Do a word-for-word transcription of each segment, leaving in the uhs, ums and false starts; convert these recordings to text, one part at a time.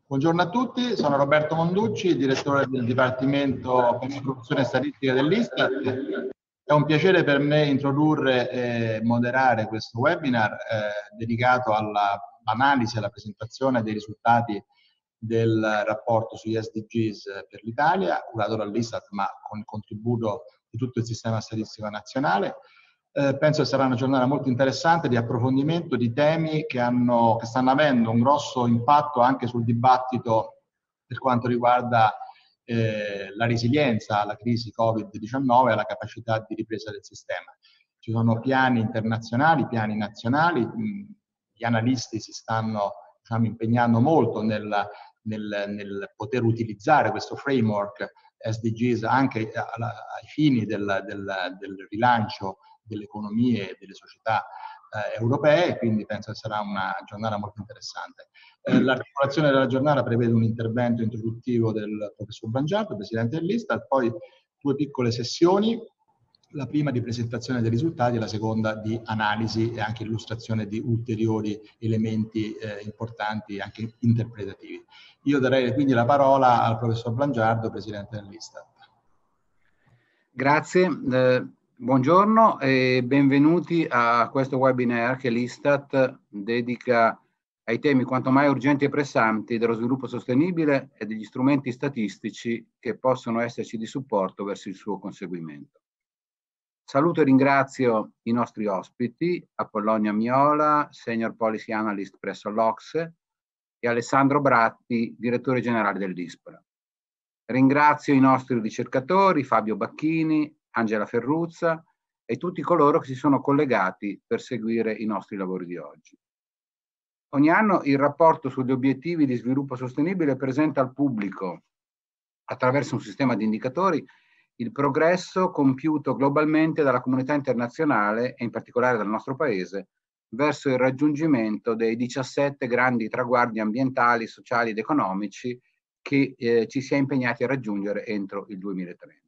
Buongiorno a tutti, sono Roberto Monducci, direttore del Dipartimento per la Produzione Statistica dell'Istat. È un piacere per me introdurre e moderare questo webinar eh, dedicato all'analisi e alla presentazione dei risultati del rapporto sugli S D Gs per l'Italia, curato dall'Istat ma con il contributo di tutto il sistema statistico nazionale. Eh, penso che sarà una giornata molto interessante di approfondimento di temi che, hanno, che stanno avendo un grosso impatto anche sul dibattito per quanto riguarda eh, la resilienza alla crisi Covid diciannove e alla capacità di ripresa del sistema. Ci sono piani internazionali, piani nazionali, mh, gli analisti si stanno diciamo, impegnando molto nel, nel, nel poter utilizzare questo framework S D Gs anche alla, ai fini del, del, del rilancio delle economie e delle società eh, europee, quindi penso che sarà una giornata molto interessante. Eh, l'articolazione della giornata prevede un intervento introduttivo del professor Bangiardo, presidente dell'Istat, poi due piccole sessioni, la prima di presentazione dei risultati e la seconda di analisi e anche illustrazione di ulteriori elementi eh, importanti, anche interpretativi. Io darei quindi la parola al professor Bangiardo, presidente dell'Istat. Grazie. Eh, Buongiorno e benvenuti a questo webinar che l'Istat dedica ai temi quanto mai urgenti e pressanti dello sviluppo sostenibile e degli strumenti statistici che possono esserci di supporto verso il suo conseguimento. Saluto e ringrazio i nostri ospiti, Apollonia Miola, Senior Policy Analyst presso l'Ocse, e Alessandro Bratti, Direttore Generale dell'ISPRA. Ringrazio i nostri ricercatori, Fabio Bacchini, Angela Ferruzza e tutti coloro che si sono collegati per seguire i nostri lavori di oggi. Ogni anno il rapporto sugli obiettivi di sviluppo sostenibile presenta al pubblico, attraverso un sistema di indicatori, il progresso compiuto globalmente dalla comunità internazionale e in particolare dal nostro Paese verso il raggiungimento dei diciassette grandi traguardi ambientali, sociali ed economici che eh, ci si è impegnati a raggiungere entro il duemilatrenta.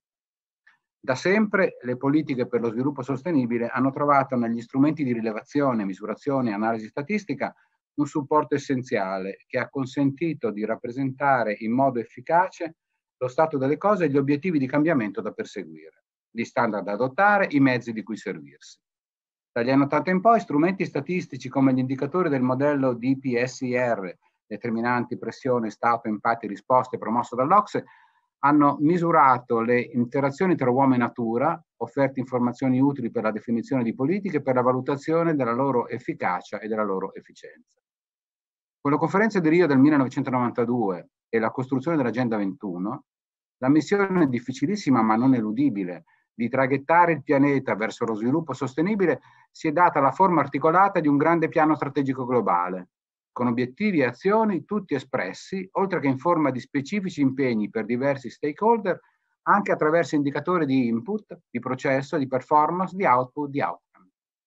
Da sempre le politiche per lo sviluppo sostenibile hanno trovato negli strumenti di rilevazione, misurazione e analisi statistica un supporto essenziale che ha consentito di rappresentare in modo efficace lo stato delle cose e gli obiettivi di cambiamento da perseguire, gli standard da adottare, i mezzi di cui servirsi. Dagli anni ottanta in poi strumenti statistici come gli indicatori del modello D P S I R, determinanti pressione, stato, impatti, risposte, promosso dall'Ocse, hanno misurato le interazioni tra uomo e natura, offerto informazioni utili per la definizione di politiche e per la valutazione della loro efficacia e della loro efficienza. Con la conferenza di Rio del millenovecentonovantadue e la costruzione dell'Agenda ventuno, la missione difficilissima ma non eludibile di traghettare il pianeta verso lo sviluppo sostenibile si è data la forma articolata di un grande piano strategico globale, con obiettivi e azioni tutti espressi, oltre che in forma di specifici impegni per diversi stakeholder, anche attraverso indicatori di input, di processo, di performance, di output, di outcome.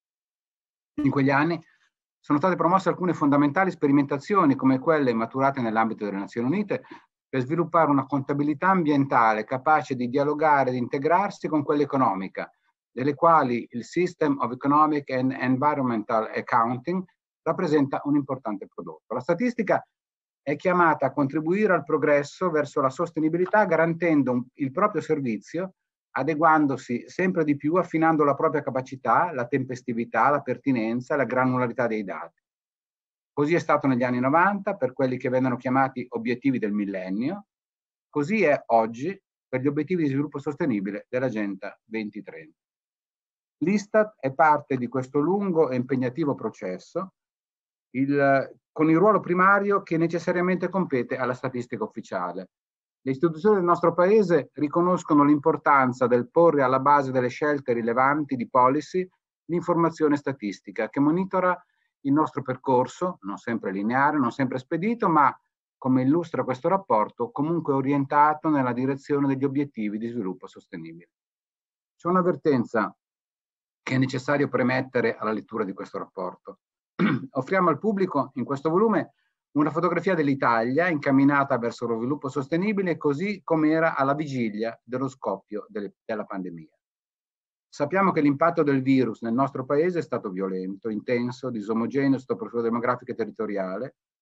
In quegli anni sono state promosse alcune fondamentali sperimentazioni, come quelle maturate nell'ambito delle Nazioni Unite, per sviluppare una contabilità ambientale capace di dialogare ed integrarsi con quella economica, delle quali il System of Economic and Environmental Accounting rappresenta un importante prodotto. La statistica è chiamata a contribuire al progresso verso la sostenibilità garantendo il proprio servizio, adeguandosi sempre di più, affinando la propria capacità, la tempestività, la pertinenza, la granularità dei dati. Così è stato negli anni novanta per quelli che vennero chiamati obiettivi del millennio, così è oggi per gli obiettivi di sviluppo sostenibile dell'Agenda duemilatrenta. L'Istat è parte di questo lungo e impegnativo processo il, con il ruolo primario che necessariamente compete alla statistica ufficiale. Le istituzioni del nostro Paese riconoscono l'importanza del porre alla base delle scelte rilevanti di policy l'informazione statistica che monitora il nostro percorso, non sempre lineare, non sempre spedito, ma, come illustra questo rapporto, comunque orientato nella direzione degli obiettivi di sviluppo sostenibile. C'è un'avvertenza che è necessario premettere alla lettura di questo rapporto. Offriamo al pubblico in questo volume una fotografia dell'Italia incamminata verso lo sviluppo sostenibile così come era alla vigilia dello scoppio delle, della pandemia. Sappiamo che l'impatto del virus nel nostro paese è stato violento, intenso, disomogeneo sotto il profilo demografico e territoriale,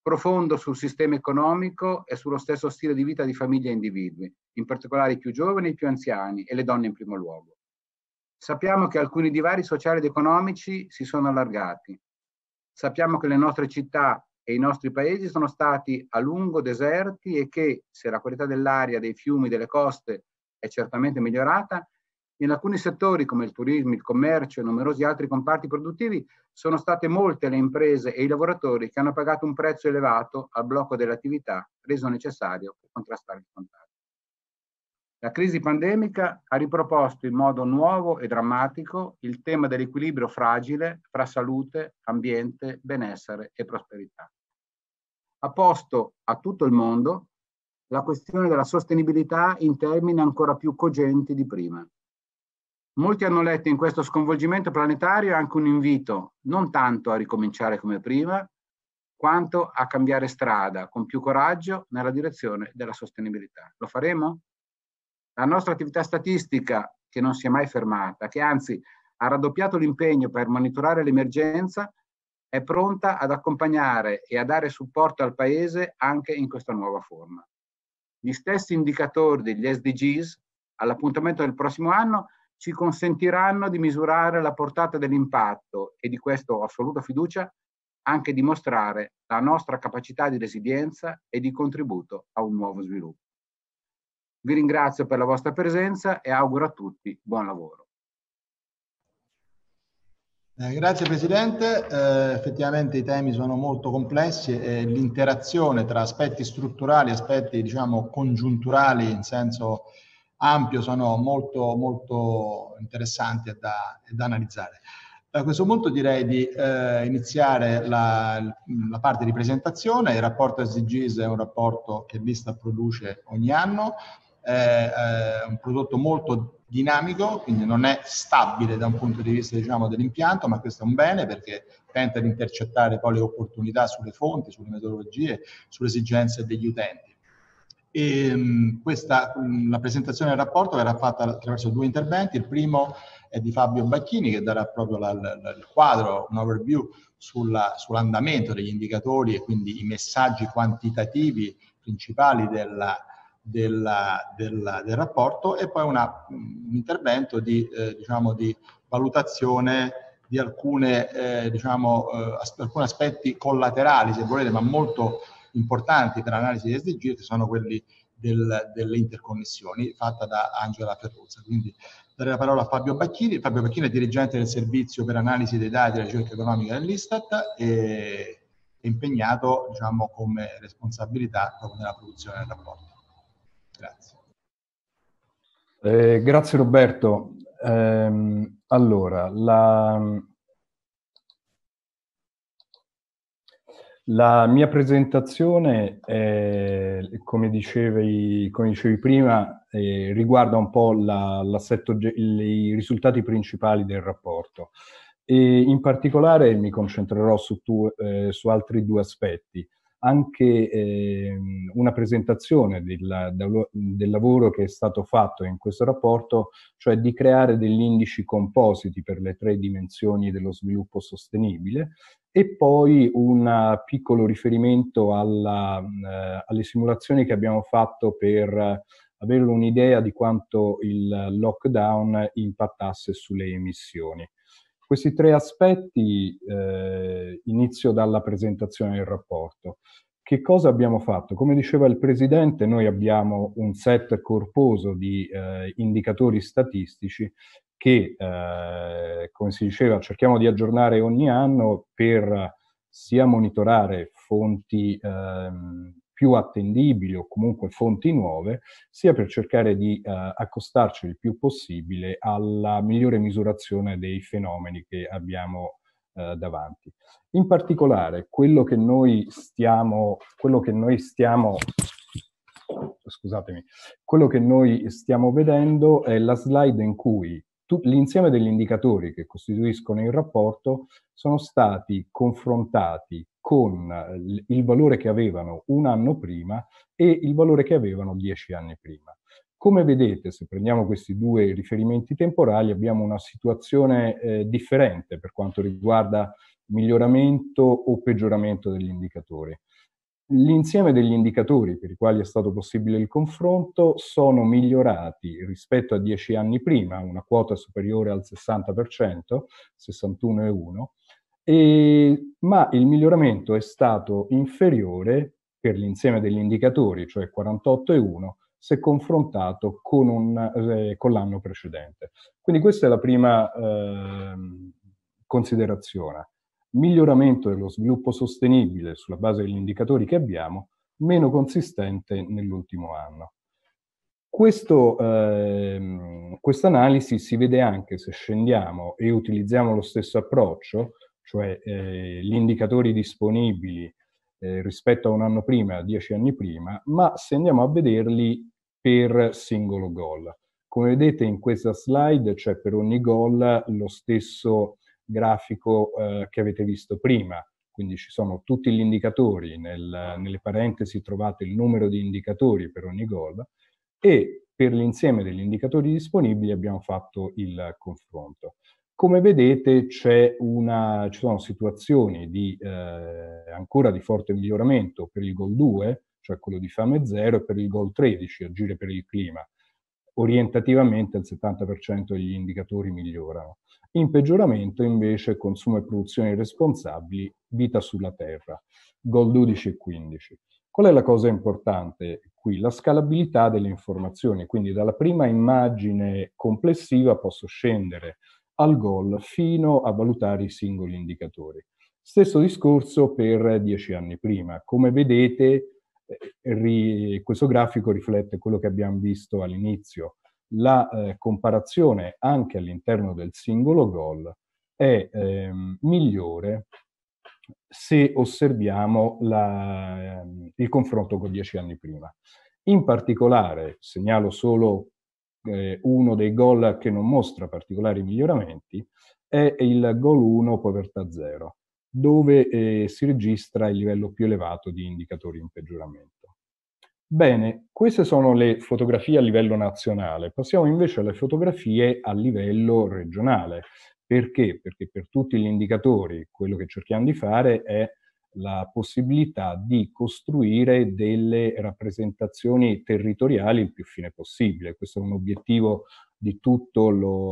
profondo sul sistema economico e sullo stesso stile di vita di famiglie e individui, in particolare i più giovani, i più anziani e le donne in primo luogo. Sappiamo che alcuni divari sociali ed economici si sono allargati. Sappiamo che le nostre città e i nostri paesi sono stati a lungo deserti e che, se la qualità dell'aria, dei fiumi, delle coste è certamente migliorata, in alcuni settori come il turismo, il commercio e numerosi altri comparti produttivi sono state molte le imprese e i lavoratori che hanno pagato un prezzo elevato al blocco delle attività reso necessario per contrastare il contagio. La crisi pandemica ha riproposto in modo nuovo e drammatico il tema dell'equilibrio fragile fra salute, ambiente, benessere e prosperità. Ha posto a tutto il mondo la questione della sostenibilità in termini ancora più cogenti di prima. Molti hanno letto in questo sconvolgimento planetario anche un invito non tanto a ricominciare come prima, quanto a cambiare strada con più coraggio nella direzione della sostenibilità. Lo faremo? La nostra attività statistica, che non si è mai fermata, che anzi ha raddoppiato l'impegno per monitorare l'emergenza, è pronta ad accompagnare e a dare supporto al Paese anche in questa nuova forma. Gli stessi indicatori degli S D Gs all'appuntamento del prossimo anno ci consentiranno di misurare la portata dell'impatto e di questo ho assoluta fiducia anche dimostrare la nostra capacità di resilienza e di contributo a un nuovo sviluppo. Vi ringrazio per la vostra presenza e auguro a tutti buon lavoro. Eh, grazie Presidente, eh, effettivamente i temi sono molto complessi e l'interazione tra aspetti strutturali e aspetti diciamo congiunturali in senso ampio sono molto molto interessanti e da, e da analizzare. A questo punto direi di eh, iniziare la, la parte di presentazione. Il rapporto S D Gs è un rapporto che l'Istat produce ogni anno, è eh, un prodotto molto dinamico, quindi non è stabile da un punto di vista diciamo, dell'impianto, ma questo è un bene perché tenta di intercettare poi le opportunità sulle fonti, sulle metodologie, sulle esigenze degli utenti. E, mh, questa, mh, la presentazione del rapporto verrà fatta attraverso due interventi. Il primo è di Fabio Bacchini che darà proprio la, la, la, il quadro, un overview sulla, sull'andamento degli indicatori e quindi i messaggi quantitativi principali della, della, della, del rapporto, e poi una, un intervento di, eh, diciamo, di valutazione di alcune, eh, diciamo, eh, as- alcuni aspetti collaterali, se volete, ma molto importanti per l'analisi di S D G, che sono quelli del, delle interconnessioni, fatta da Angela Ferruzza. Quindi darei la parola a Fabio Bacchini. Fabio Bacchini è dirigente del servizio per analisi dei dati e ricerca economica dell'Istat e è impegnato diciamo, come responsabilità proprio nella produzione del rapporto. Grazie. Eh, grazie Roberto. Eh, allora, la... La mia presentazione, eh, come, dicevi, come dicevi prima, eh, riguarda un po' l'assetto, i risultati principali del rapporto e in particolare mi concentrerò su, tu, eh, su altri due aspetti. Anche eh, una presentazione del, del, del lavoro che è stato fatto in questo rapporto, cioè di creare degli indici compositi per le tre dimensioni dello sviluppo sostenibile, e poi un piccolo riferimento alla, eh, alle simulazioni che abbiamo fatto per avere un'idea di quanto il lockdown impattasse sulle emissioni. Questi tre aspetti, eh, inizio dalla presentazione del rapporto. Che cosa abbiamo fatto? Come diceva il Presidente, noi abbiamo un set corposo di eh, indicatori statistici che, eh, come si diceva, cerchiamo di aggiornare ogni anno per sia monitorare fonti eh, più attendibili o comunque fonti nuove, sia per cercare di eh, accostarci il più possibile alla migliore misurazione dei fenomeni che abbiamo eh, davanti. In particolare, quello che noi stiamo, quello che noi stiamo scusatemi, quello che noi stiamo vedendo è la slide in cui l'insieme degli indicatori che costituiscono il rapporto sono stati confrontati con il valore che avevano un anno prima e il valore che avevano dieci anni prima. Come vedete, se prendiamo questi due riferimenti temporali, abbiamo una situazione eh, differente per quanto riguarda miglioramento o peggioramento degli indicatori. L'insieme degli indicatori per i quali è stato possibile il confronto sono migliorati rispetto a dieci anni prima, una quota superiore al sessanta per cento, sessantuno virgola uno, e, ma il miglioramento è stato inferiore per l'insieme degli indicatori, cioè quarantotto virgola uno, se confrontato con, un, eh, con l'anno precedente. Quindi questa è la prima eh, considerazione. Miglioramento dello sviluppo sostenibile sulla base degli indicatori che abbiamo, meno consistente nell'ultimo anno. Questo, ehm, questa analisi si vede anche se scendiamo e utilizziamo lo stesso approccio, cioè eh, gli indicatori disponibili eh, rispetto a un anno prima, a dieci anni prima, ma se andiamo a vederli per singolo goal. Come vedete in questa slide c'è per ogni goal lo stesso grafico eh, che avete visto prima, quindi ci sono tutti gli indicatori, nel, nelle parentesi trovate il numero di indicatori per ogni goal, e per l'insieme degli indicatori disponibili abbiamo fatto il confronto. Come vedete c'è una, ci sono situazioni di, eh, ancora di forte miglioramento per il goal due, cioè quello di fame zero, e per il goal tredici, agire per il clima. Orientativamente il settanta per cento degli indicatori migliorano. In peggioramento invece consumo e produzioni responsabili, vita sulla terra, goal dodici e quindici. Qual è la cosa importante qui? La scalabilità delle informazioni, quindi dalla prima immagine complessiva posso scendere al goal fino a valutare i singoli indicatori. Stesso discorso per dieci anni prima. Come vedete, eh, questo grafico riflette quello che abbiamo visto all'inizio. La eh, comparazione anche all'interno del singolo goal è ehm, migliore se osserviamo la, ehm, il confronto con dieci anni prima. In particolare, segnalo solo eh, uno dei goal che non mostra particolari miglioramenti, è il goal uno povertà zero, dove eh, si registra il livello più elevato di indicatori in peggioramento. Bene, queste sono le fotografie a livello nazionale. Passiamo invece alle fotografie a livello regionale. Perché? Perché per tutti gli indicatori quello che cerchiamo di fare è la possibilità di costruire delle rappresentazioni territoriali il più fine possibile. Questo è un obiettivo di tutto,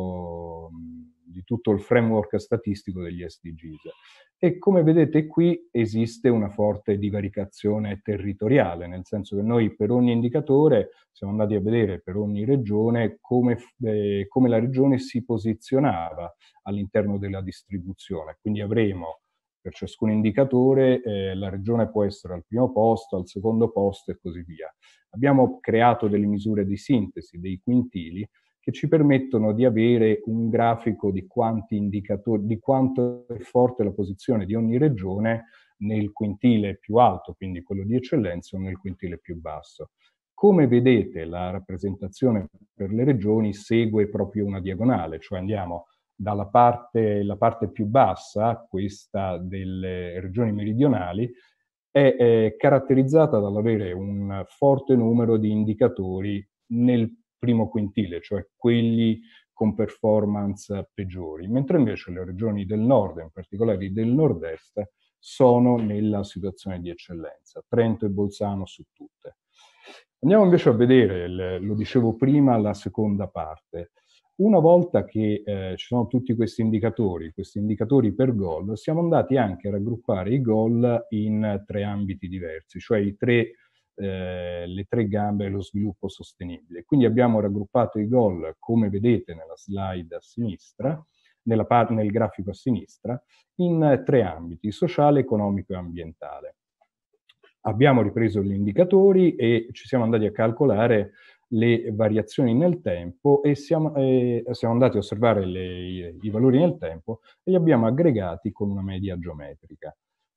lo, di tutto il framework statistico degli S D Gs. E come vedete qui esiste una forte divaricazione territoriale, nel senso che noi per ogni indicatore siamo andati a vedere per ogni regione come, eh, come la regione si posizionava all'interno della distribuzione. Quindi avremo per ciascun indicatore eh, la regione può essere al primo posto, al secondo posto e così via. Abbiamo creato delle misure di sintesi, dei quintili, che ci permettono di avere un grafico di quanti indicatori, di quanto è forte la posizione di ogni regione nel quintile più alto, quindi quello di eccellenza, o nel quintile più basso. Come vedete, la rappresentazione per le regioni segue proprio una diagonale, cioè andiamo dalla parte, la parte più bassa, questa delle regioni meridionali, è, è caratterizzata dall'avere un forte numero di indicatori nel primo quintile, cioè quelli con performance peggiori, mentre invece le regioni del nord, in particolare del nord-est, sono nella situazione di eccellenza, Trento e Bolzano su tutte. Andiamo invece a vedere, lo dicevo prima, la seconda parte. Una volta che eh, ci sono tutti questi indicatori, questi indicatori per goal, siamo andati anche a raggruppare i goal in tre ambiti diversi, cioè i tre, eh, le tre gambe dello sviluppo sostenibile. Quindi abbiamo raggruppato i goal, come vedete nella slide a sinistra, nella parte, nel grafico a sinistra, in tre ambiti, sociale, economico e ambientale. Abbiamo ripreso gli indicatori e ci siamo andati a calcolare le variazioni nel tempo e siamo, eh, siamo andati a osservare le, i valori nel tempo e li abbiamo aggregati con una media geometrica.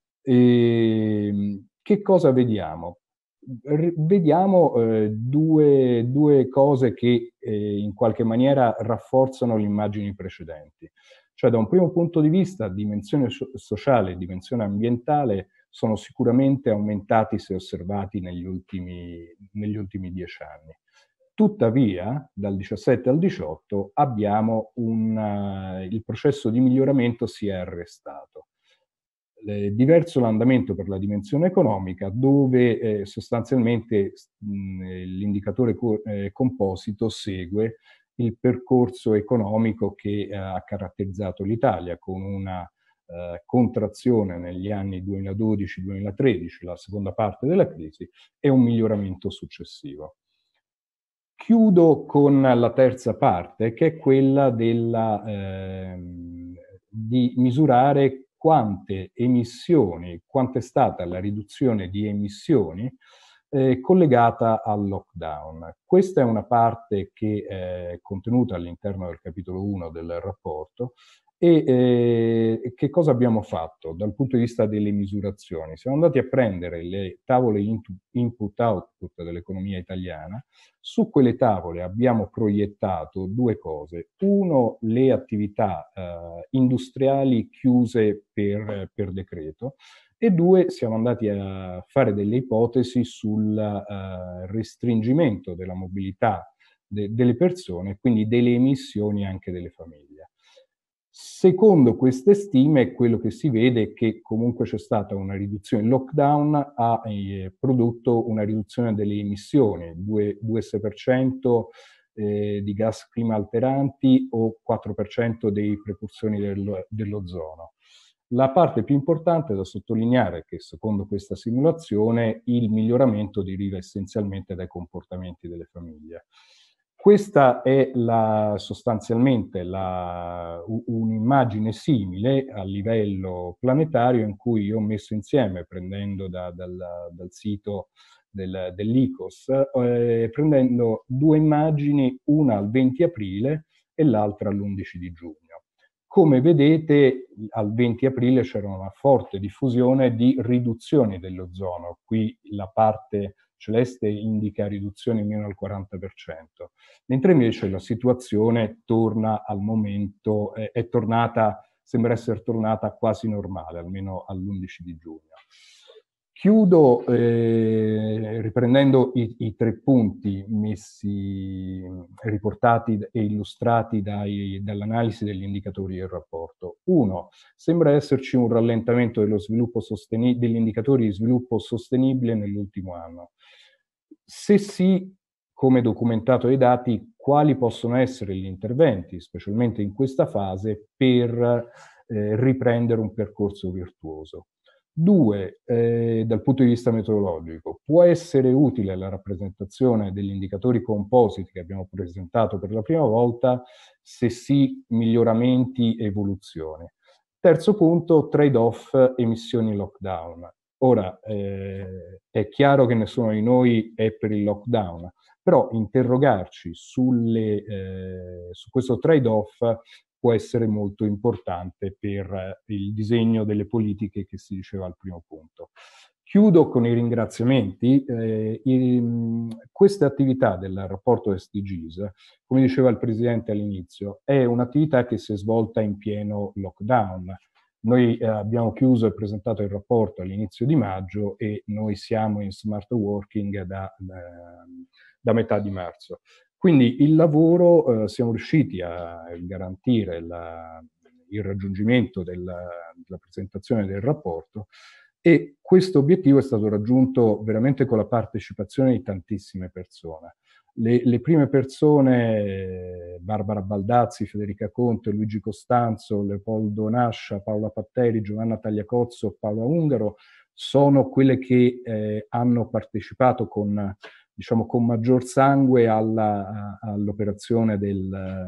E, che cosa vediamo? R- vediamo eh, due, due cose che eh, in qualche maniera rafforzano le immagini precedenti. Cioè da un primo punto di vista, dimensione so- sociale e dimensione ambientale sono sicuramente aumentati se osservati negli ultimi, negli ultimi dieci anni. Tuttavia, dal diciassette al diciotto, abbiamo un, uh, il processo di miglioramento si è arrestato. Eh, diverso l'andamento per la dimensione economica, dove eh, sostanzialmente l'indicatore co eh, composito segue il percorso economico che eh, ha caratterizzato l'Italia, con una eh, contrazione negli anni duemiladodici duemilatredici, la seconda parte della crisi, e un miglioramento successivo. Chiudo con la terza parte, che è quella della, eh, di misurare quante emissioni, quanto è stata la riduzione di emissioni eh, collegata al lockdown. Questa è una parte che è contenuta all'interno del capitolo uno del rapporto. E eh, che cosa abbiamo fatto dal punto di vista delle misurazioni? Siamo andati a prendere le tavole input-output dell'economia italiana. Su quelle tavole abbiamo proiettato due cose. Uno, le attività eh, industriali chiuse per, per decreto, e due, siamo andati a fare delle ipotesi sul eh, restringimento della mobilità de delle persone, quindi delle emissioni anche delle famiglie. Secondo queste stime, quello che si vede è che comunque c'è stata una riduzione. Il lockdown ha eh, prodotto una riduzione delle emissioni, due virgola sei per cento eh, di gas climalteranti o quattro per cento dei precursori del, dell'ozono. La parte più importante da sottolineare è che, secondo questa simulazione, il miglioramento deriva essenzialmente dai comportamenti delle famiglie. Questa è la, sostanzialmente un'immagine simile a livello planetario, in cui io ho messo insieme, prendendo da, dal, dal sito del, dell'I C O S, eh, prendendo due immagini, una al venti aprile e l'altra all'undici di giugno. Come vedete, al venti aprile c'era una forte diffusione di riduzioni dell'ozono. Qui la parte celeste indica riduzioni meno al quaranta per cento, mentre invece la situazione torna al momento, eh, è tornata, sembra essere tornata quasi normale, almeno all'undici di giugno. Chiudo eh, riprendendo i, i tre punti messi, riportati e illustrati dall'analisi degli indicatori del rapporto. Uno, sembra esserci un rallentamento dello sviluppo degli indicatori di sviluppo sostenibile nell'ultimo anno. Se sì, come documentato dai dati, quali possono essere gli interventi, specialmente in questa fase, per eh, riprendere un percorso virtuoso? Due, eh, dal punto di vista metodologico, può essere utile la rappresentazione degli indicatori compositi che abbiamo presentato per la prima volta? Se sì, miglioramenti e evoluzioni. Terzo punto, trade-off emissioni lockdown. Ora, eh, è chiaro che nessuno di noi è per il lockdown, però interrogarci sulle, eh, su questo trade-off può essere molto importante per il disegno delle politiche che si diceva al primo punto. Chiudo con i ringraziamenti. Eh, in, queste attività del rapporto S D Gs, come diceva il Presidente all'inizio, è un'attività che si è svolta in pieno lockdown. Noi eh, abbiamo chiuso e presentato il rapporto all'inizio di maggio e noi siamo in smart working da, da, da metà di marzo. Quindi il lavoro, eh, siamo riusciti a garantire la, il raggiungimento della, della presentazione del rapporto, e questo obiettivo è stato raggiunto veramente con la partecipazione di tantissime persone. Le, le prime persone, Barbara Baldazzi, Federica Conte, Luigi Costanzo, Leopoldo Nascia, Paola Patteri, Giovanna Tagliacozzo, Paola Ungaro, sono quelle che eh, hanno partecipato con, diciamo, con maggior sangue all'operazione del,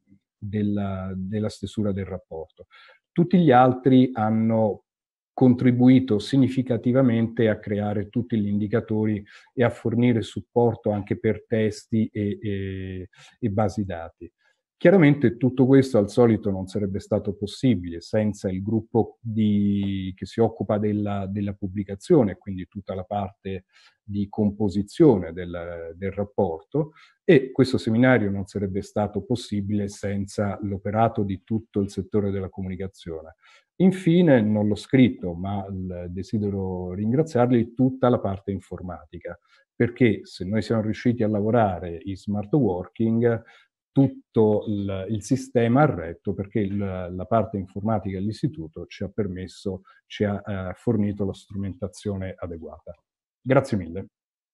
della, della stesura del rapporto. Tutti gli altri hanno contribuito significativamente a creare tutti gli indicatori e a fornire supporto anche per testi e, e, e basi dati. Chiaramente tutto questo al solito non sarebbe stato possibile senza il gruppo di, che si occupa della, della pubblicazione, quindi tutta la parte di composizione del, del rapporto, e questo seminario non sarebbe stato possibile senza l'operato di tutto il settore della comunicazione. Infine, non l'ho scritto, ma desidero ringraziarli, tutta la parte informatica, perché se noi siamo riusciti a lavorare in smart working, tutto il, il sistema a retto, perché il, la parte informatica dell'istituto ci ha permesso, ci ha eh, fornito la strumentazione adeguata. Grazie mille.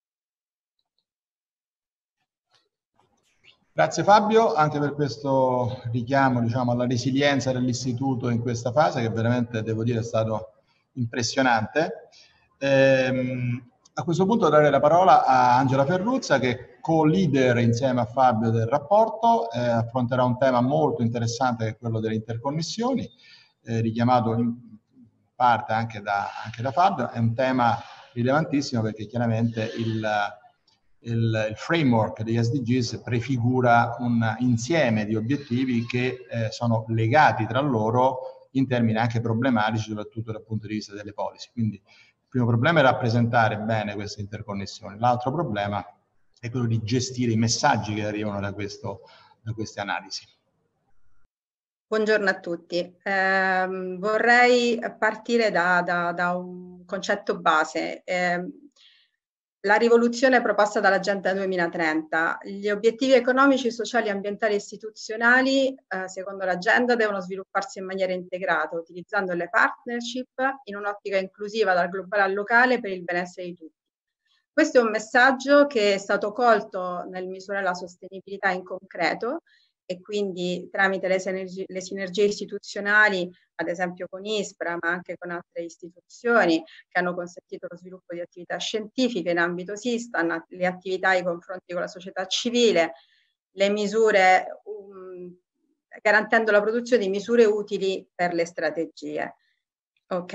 Grazie Fabio, anche per questo richiamo, diciamo, alla resilienza dell'istituto in questa fase, che veramente, devo dire, è stato impressionante. Ehm, a questo punto darei la parola a Angela Ferruzza, che è co-leader insieme a Fabio del rapporto, eh, affronterà un tema molto interessante che è quello delle interconnessioni, eh, richiamato in parte anche da, anche da Fabio. È un tema rilevantissimo perché chiaramente il, il, il framework degli S D Gs prefigura un insieme di obiettivi che eh, sono legati tra loro in termini anche problematici, soprattutto dal punto di vista delle policy. Quindi il primo problema è rappresentare bene queste interconnessioni, l'altro problema è quello di gestire i messaggi che arrivano da, questo, da queste analisi. Buongiorno a tutti. Eh, vorrei partire da, da, da un concetto base. Eh, la rivoluzione proposta dall'Agenda duemilatrenta. Gli obiettivi economici, sociali, ambientali e istituzionali, eh, secondo l'agenda, devono svilupparsi in maniera integrata, utilizzando le partnership in un'ottica inclusiva dal globale al locale per il benessere di tutti. Questo è un messaggio che è stato colto nel misurare la sostenibilità in concreto e quindi tramite le sinergie, le sinergie istituzionali, ad esempio con ISPRA, ma anche con altre istituzioni che hanno consentito lo sviluppo di attività scientifiche in ambito SISTAN, le attività nei confronti con la società civile, le misure, um, garantendo la produzione di misure utili per le strategie. Ok.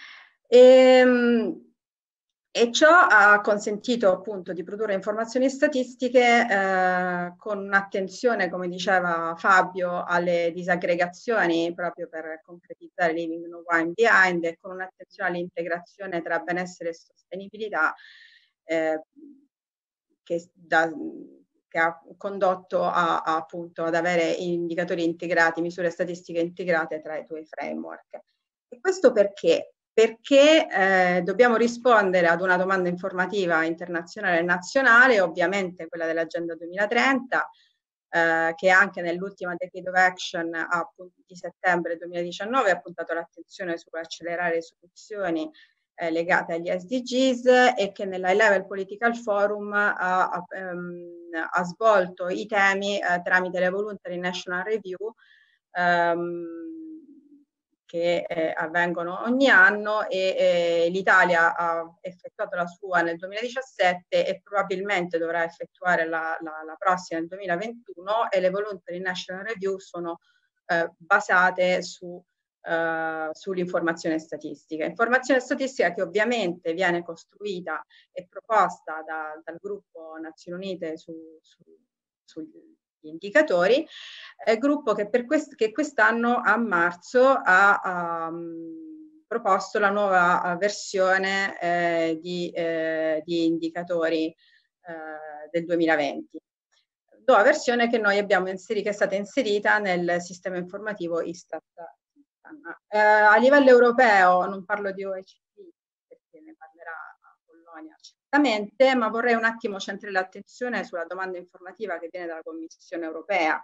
Ehm, E ciò ha consentito appunto di produrre informazioni statistiche eh, con un'attenzione, come diceva Fabio, alle disaggregazioni proprio per concretizzare Leaving No One Behind e con un'attenzione all'integrazione tra benessere e sostenibilità eh, che, da, che ha condotto a, a, appunto ad avere indicatori integrati, misure statistiche integrate tra i due framework. E questo perché? Perché eh, dobbiamo rispondere ad una domanda informativa internazionale e nazionale, ovviamente quella dell'Agenda duemilatrenta, eh, che anche nell'ultima Decade of Action a, di settembre duemiladiciannove ha puntato l'attenzione sull'accelerare le soluzioni eh, legate agli S D Gs e che nell'High Level Political Forum ha, ha, um, ha svolto i temi eh, tramite le Voluntary National Review um, che eh, avvengono ogni anno e eh, l'Italia ha effettuato la sua nel duemiladiciassette e probabilmente dovrà effettuare la, la, la prossima nel duemilaventuno e le Voluntary National Review sono eh, basate su, eh, sull'informazione statistica. Informazione statistica che ovviamente viene costruita e proposta da, dal gruppo Nazioni Unite su, su, sugli indicatori, eh, gruppo che, per quest che quest'anno a marzo ha um, proposto la nuova uh, versione eh, di, eh, di indicatori eh, del duemilaventi. Nuova versione che noi abbiamo inserito, che è stata inserita nel sistema informativo Istat. Eh, a livello europeo, non parlo di O E C D perché ne parlerà Polonia certamente, ma vorrei un attimo centrare l'attenzione sulla domanda informativa che viene dalla Commissione europea.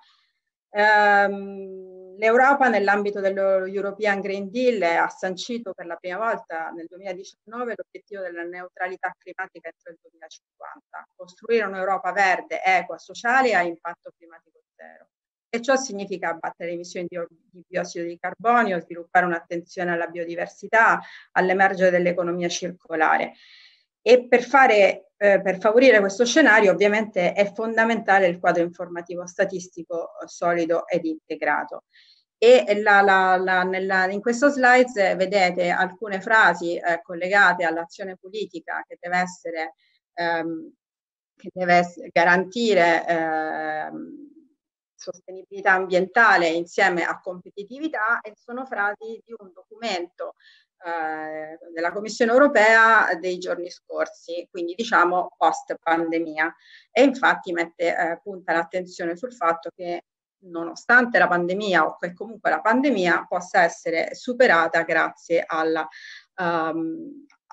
Um, L'Europa nell'ambito dello European Green Deal ha sancito per la prima volta nel duemiladiciannove l'obiettivo della neutralità climatica entro il duemilacinquanta, costruire un'Europa verde, equa, sociale e a impatto climatico zero. E ciò significa abbattere le emissioni di, di biossido di carbonio, sviluppare un'attenzione alla biodiversità, all'emergere dell'economia circolare. E per, fare, eh, per favorire questo scenario ovviamente è fondamentale il quadro informativo statistico solido ed integrato. E la, la, la, nella, in questo slide vedete alcune frasi eh, collegate all'azione politica che deve essere, ehm, che deve essere, garantire ehm, sostenibilità ambientale insieme a competitività, e sono frasi di un documento eh, della Commissione europea dei giorni scorsi, quindi diciamo post pandemia, e infatti mette eh, punta l'attenzione sul fatto che nonostante la pandemia o che comunque la pandemia possa essere superata grazie alla, um,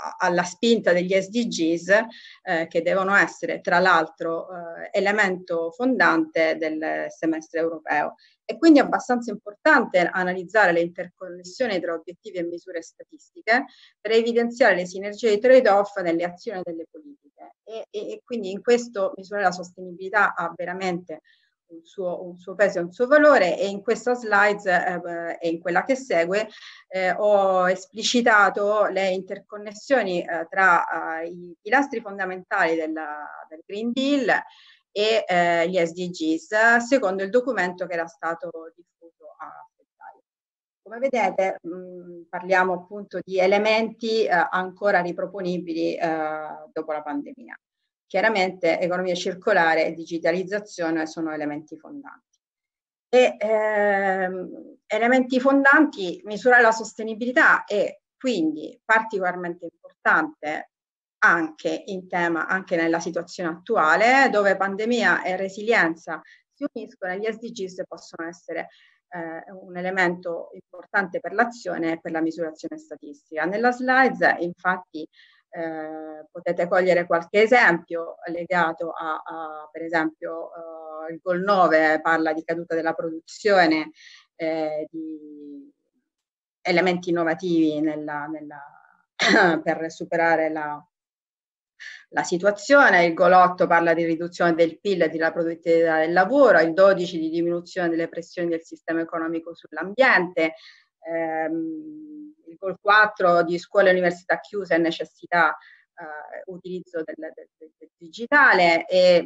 alla spinta degli S D Gs, eh, che devono essere tra l'altro eh, elemento fondante del semestre europeo. E quindi è abbastanza importante analizzare le interconnessioni tra obiettivi e misure statistiche per evidenziare le sinergie di trade-off nelle azioni delle politiche. E, e, e quindi in questo misurare la sostenibilità ha veramente un suo, un suo peso e un suo valore, e in questa slide eh, e in quella che segue eh, ho esplicitato le interconnessioni eh, tra eh, i pilastri fondamentali della, del Green Deal e eh, gli S D Gs, secondo il documento che era stato diffuso a febbraio. Come vedete mh, parliamo appunto di elementi eh, ancora riproponibili eh, dopo la pandemia. Chiaramente economia circolare e digitalizzazione sono elementi fondanti. E ehm, elementi fondanti, misurare la sostenibilità è quindi particolarmente importante anche in tema, anche nella situazione attuale, dove pandemia e resilienza si uniscono, e gli S D Gs possono essere eh, un elemento importante per l'azione e per la misurazione statistica. Nella slide, infatti, Eh, potete cogliere qualche esempio legato a, a per esempio, eh, il Goal nove parla di caduta della produzione, eh, di elementi innovativi nella, nella, per superare la, la situazione. Il Goal otto parla di riduzione del P I L e della produttività del lavoro, il dodici di diminuzione delle pressioni del sistema economico sull'ambiente, ehm, il Goal quattro di scuole e università chiuse e necessità eh, utilizzo del, del, del digitale, e,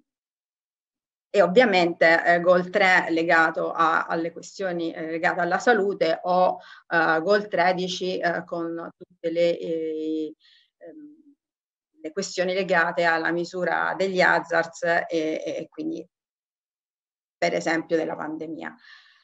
e ovviamente eh, Goal tre legato a, alle questioni eh, legate alla salute, o eh, Goal tredici eh, con tutte le, eh, le questioni legate alla misura degli hazards e, e quindi per esempio della pandemia.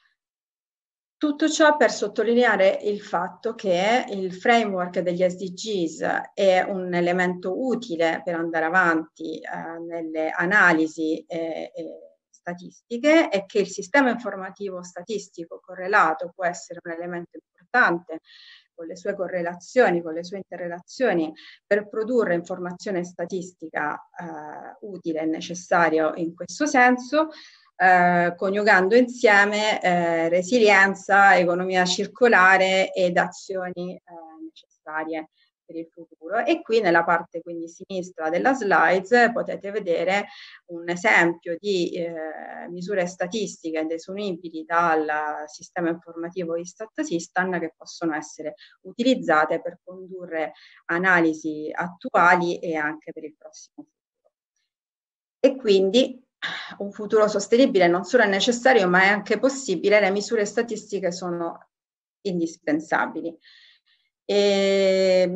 Tutto ciò per sottolineare il fatto che il framework degli S D Gs è un elemento utile per andare avanti eh, nelle analisi eh, eh, statistiche, e che il sistema informativo statistico correlato può essere un elemento importante con le sue correlazioni, con le sue interrelazioni, per produrre informazione statistica eh, utile e necessaria in questo senso, Eh, coniugando insieme eh, resilienza, economia circolare ed azioni eh, necessarie per il futuro. E qui nella parte quindi sinistra della slide potete vedere un esempio di eh, misure statistiche desumibili dal sistema informativo Istat-Sistan, che possono essere utilizzate per condurre analisi attuali e anche per il prossimo futuro. E quindi un futuro sostenibile non solo è necessario, ma è anche possibile. Le misure statistiche sono indispensabili. E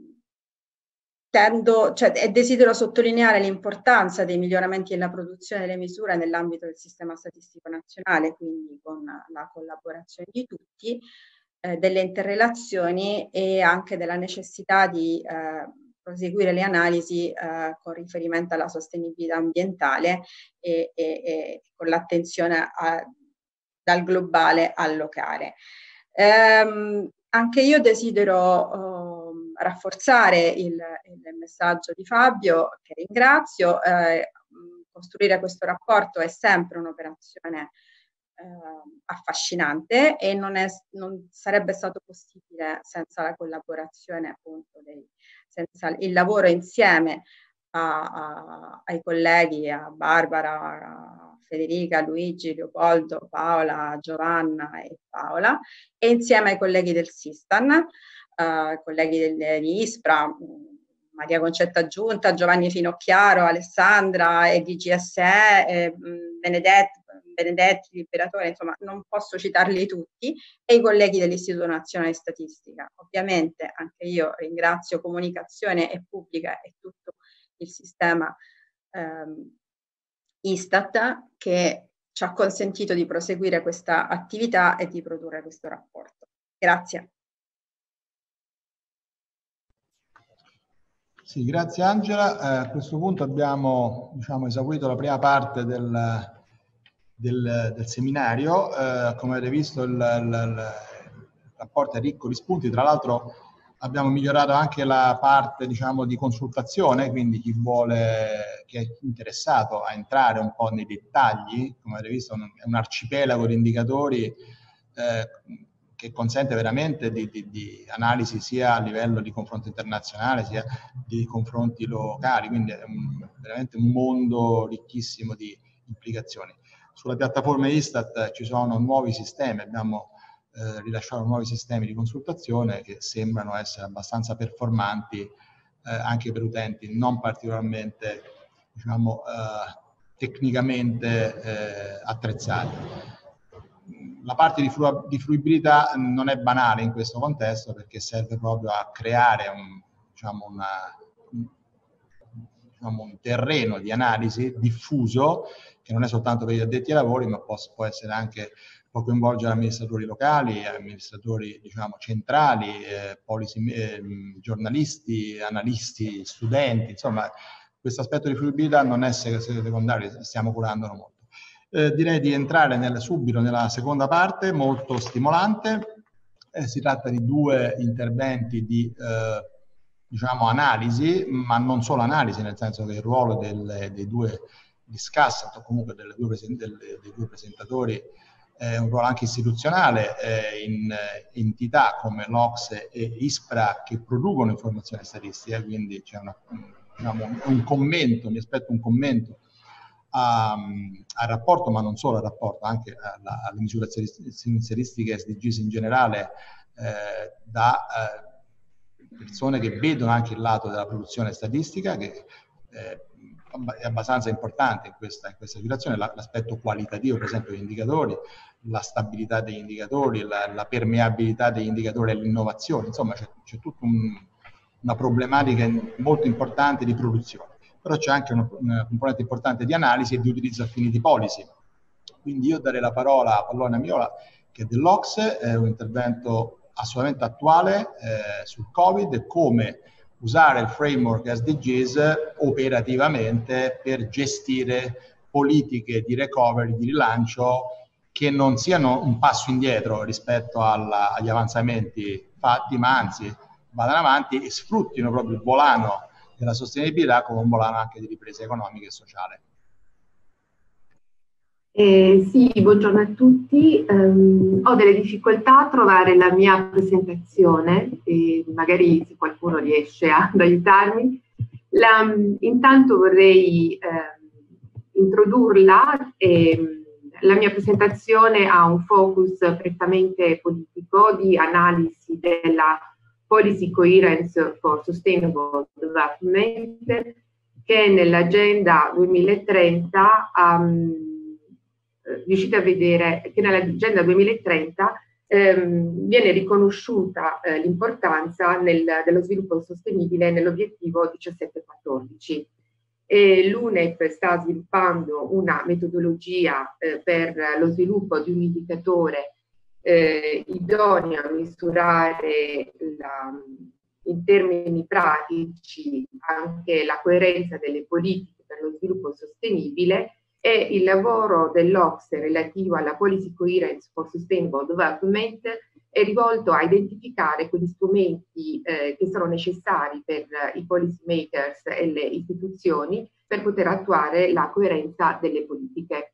tendo, cioè, e desidero sottolineare l'importanza dei miglioramenti nella produzione delle misure nell'ambito del sistema statistico nazionale, quindi con la collaborazione di tutti, eh, delle interrelazioni e anche della necessità di eh, proseguire le analisi eh, con riferimento alla sostenibilità ambientale e, e, e con l'attenzione dal globale al locale. Ehm, anche io desidero eh, rafforzare il, il messaggio di Fabio, che ringrazio. Eh, costruire questo rapporto è sempre un'operazione eh, affascinante, e non, è, non sarebbe stato possibile senza la collaborazione, appunto, dei, senza il lavoro insieme a, a, ai colleghi, a Barbara, a Federica, Luigi, Leopoldo, Paola, Giovanna e Paola, e insieme ai colleghi del Sistan, eh, colleghi del, di Ispra, Maria Concetta Giunta, Giovanni Finocchiaro, Alessandra e D G S E, eh, Benedetti, Benedetti, Liberatore, insomma non posso citarli tutti, e i colleghi dell'Istituto Nazionale di Statistica. Ovviamente anche io ringrazio Comunicazione e Pubblica e tutto il sistema ehm, Istat, che ci ha consentito di proseguire questa attività e di produrre questo rapporto. Grazie. Sì, grazie Angela. Eh, a questo punto abbiamo, diciamo, esaurito la prima parte del, del, del seminario. Eh, come avete visto il, il, il rapporto è ricco di spunti. Tra l'altro abbiamo migliorato anche la parte, diciamo, di consultazione, quindi chi vuole, chi è interessato a entrare un po' nei dettagli, come avete visto, è un arcipelago di indicatori eh, che consente veramente di, di, di analisi sia a livello di confronto internazionale sia di confronti locali, quindi è un, veramente un mondo ricchissimo di implicazioni. Sulla piattaforma Istat ci sono nuovi sistemi, abbiamo eh, rilasciato nuovi sistemi di consultazione che sembrano essere abbastanza performanti eh, anche per utenti non particolarmente, diciamo, eh, tecnicamente eh, attrezzati. La parte di, fru di fruibilità non è banale in questo contesto perché serve proprio a creare un, diciamo una, un, diciamo un terreno di analisi diffuso che non è soltanto per gli addetti ai lavori, ma può, può essere anche, può coinvolgere amministratori locali, amministratori, diciamo, centrali, eh, policy, eh, giornalisti, analisti, studenti, insomma, questo aspetto di fruibilità non è secondario, stiamo curandolo molto. Eh, direi di entrare nel, subito nella seconda parte, molto stimolante. Eh, si tratta di due interventi di eh, diciamo analisi, ma non solo analisi, nel senso che il ruolo del, dei due discussant, o comunque delle due delle, dei due presentatori, è un ruolo anche istituzionale eh, in eh, entità come l'Ocse e ISPRA che producono informazione statistica, quindi c'è una, diciamo, un commento, mi aspetto un commento al rapporto, ma non solo al rapporto, anche alla, alle misure statistiche S D Gs in generale, eh, da eh, persone che vedono anche il lato della produzione statistica, che eh, è abbastanza importante in questa, in questa situazione, l'aspetto qualitativo, per esempio, degli indicatori, la stabilità degli indicatori, la, la permeabilità degli indicatori all'innovazione, insomma c'è tutta un, una problematica molto importante di produzione. Però c'è anche una, una componente importante di analisi e di utilizzo a fini di policy. Quindi io darei la parola a Pallone Miola, che è dell'Ocse, è un intervento assolutamente attuale eh, sul Covid e come usare il framework S D Gs operativamente per gestire politiche di recovery, di rilancio, che non siano un passo indietro rispetto alla, agli avanzamenti fatti, ma anzi vadano avanti e sfruttino proprio il volano della sostenibilità come un volano anche di ripresa economica e sociale. Eh, sì, buongiorno a tutti. Um, ho delle difficoltà a trovare la mia presentazione e magari se qualcuno riesce ad aiutarmi. La, intanto vorrei eh, introdurla. E, la mia presentazione ha un focus prettamente politico di analisi della Policy Coherence for Sustainable Development, che nell'agenda duemilatrenta um, riuscite a vedere che nell'agenda duemilatrenta ehm, viene riconosciuta eh, l'importanza dello sviluppo sostenibile nell'obiettivo diciassette quattordici. L'U N E P sta sviluppando una metodologia eh, per lo sviluppo di un indicatore Eh, idoneo a misurare la, in termini pratici anche la coerenza delle politiche per lo sviluppo sostenibile, e il lavoro dell'Ocse relativo alla Policy Coherence for Sustainable Development è rivolto a identificare quegli strumenti eh, che sono necessari per eh, i policy makers e le istituzioni per poter attuare la coerenza delle politiche.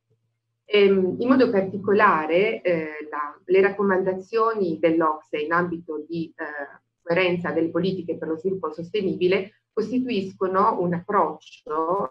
In modo particolare eh, la, le raccomandazioni dell'Ocse in ambito di eh, coerenza delle politiche per lo sviluppo sostenibile costituiscono un approccio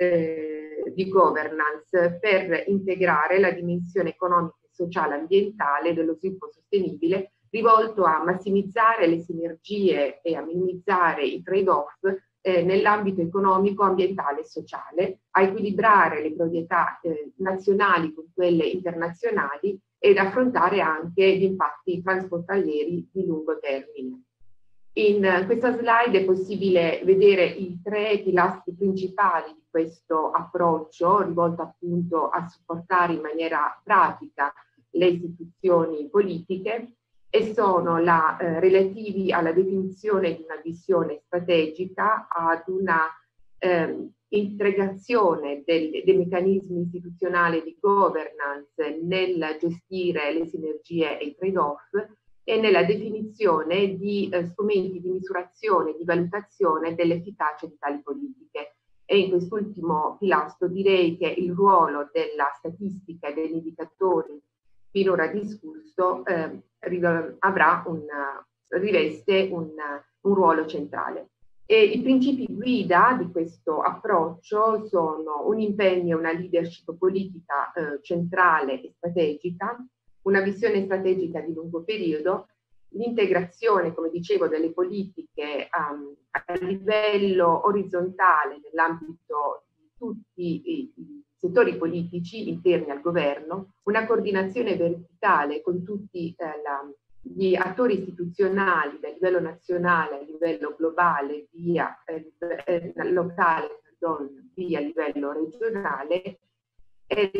eh, di governance per integrare la dimensione economica, sociale e ambientale dello sviluppo sostenibile, rivolto a massimizzare le sinergie e a minimizzare i trade-off Eh, nell'ambito economico, ambientale e sociale, a equilibrare le priorità eh, nazionali con quelle internazionali ed affrontare anche gli impatti transfrontalieri di lungo termine. In uh, questa slide è possibile vedere i tre pilastri principali di questo approccio, rivolto appunto a supportare in maniera pratica le istituzioni politiche, e sono la, eh, relativi alla definizione di una visione strategica, ad una eh, integrazione del, dei meccanismi istituzionali di governance nel gestire le sinergie e i trade-off, e nella definizione di eh, strumenti di misurazione e di valutazione dell'efficacia di tali politiche. E in quest'ultimo pilastro direi che il ruolo della statistica e degli indicatori finora discusso eh, avrà un, riveste un, un ruolo centrale. E i principi guida di questo approccio sono un impegno e una leadership politica eh, centrale e strategica, una visione strategica di lungo periodo, l'integrazione, come dicevo, delle politiche um, a livello orizzontale nell'ambito di tutti i, i settori politici interni al governo, una coordinazione verticale con tutti eh, la, gli attori istituzionali da livello nazionale a livello globale, via eh, locale, pardon, via livello regionale, e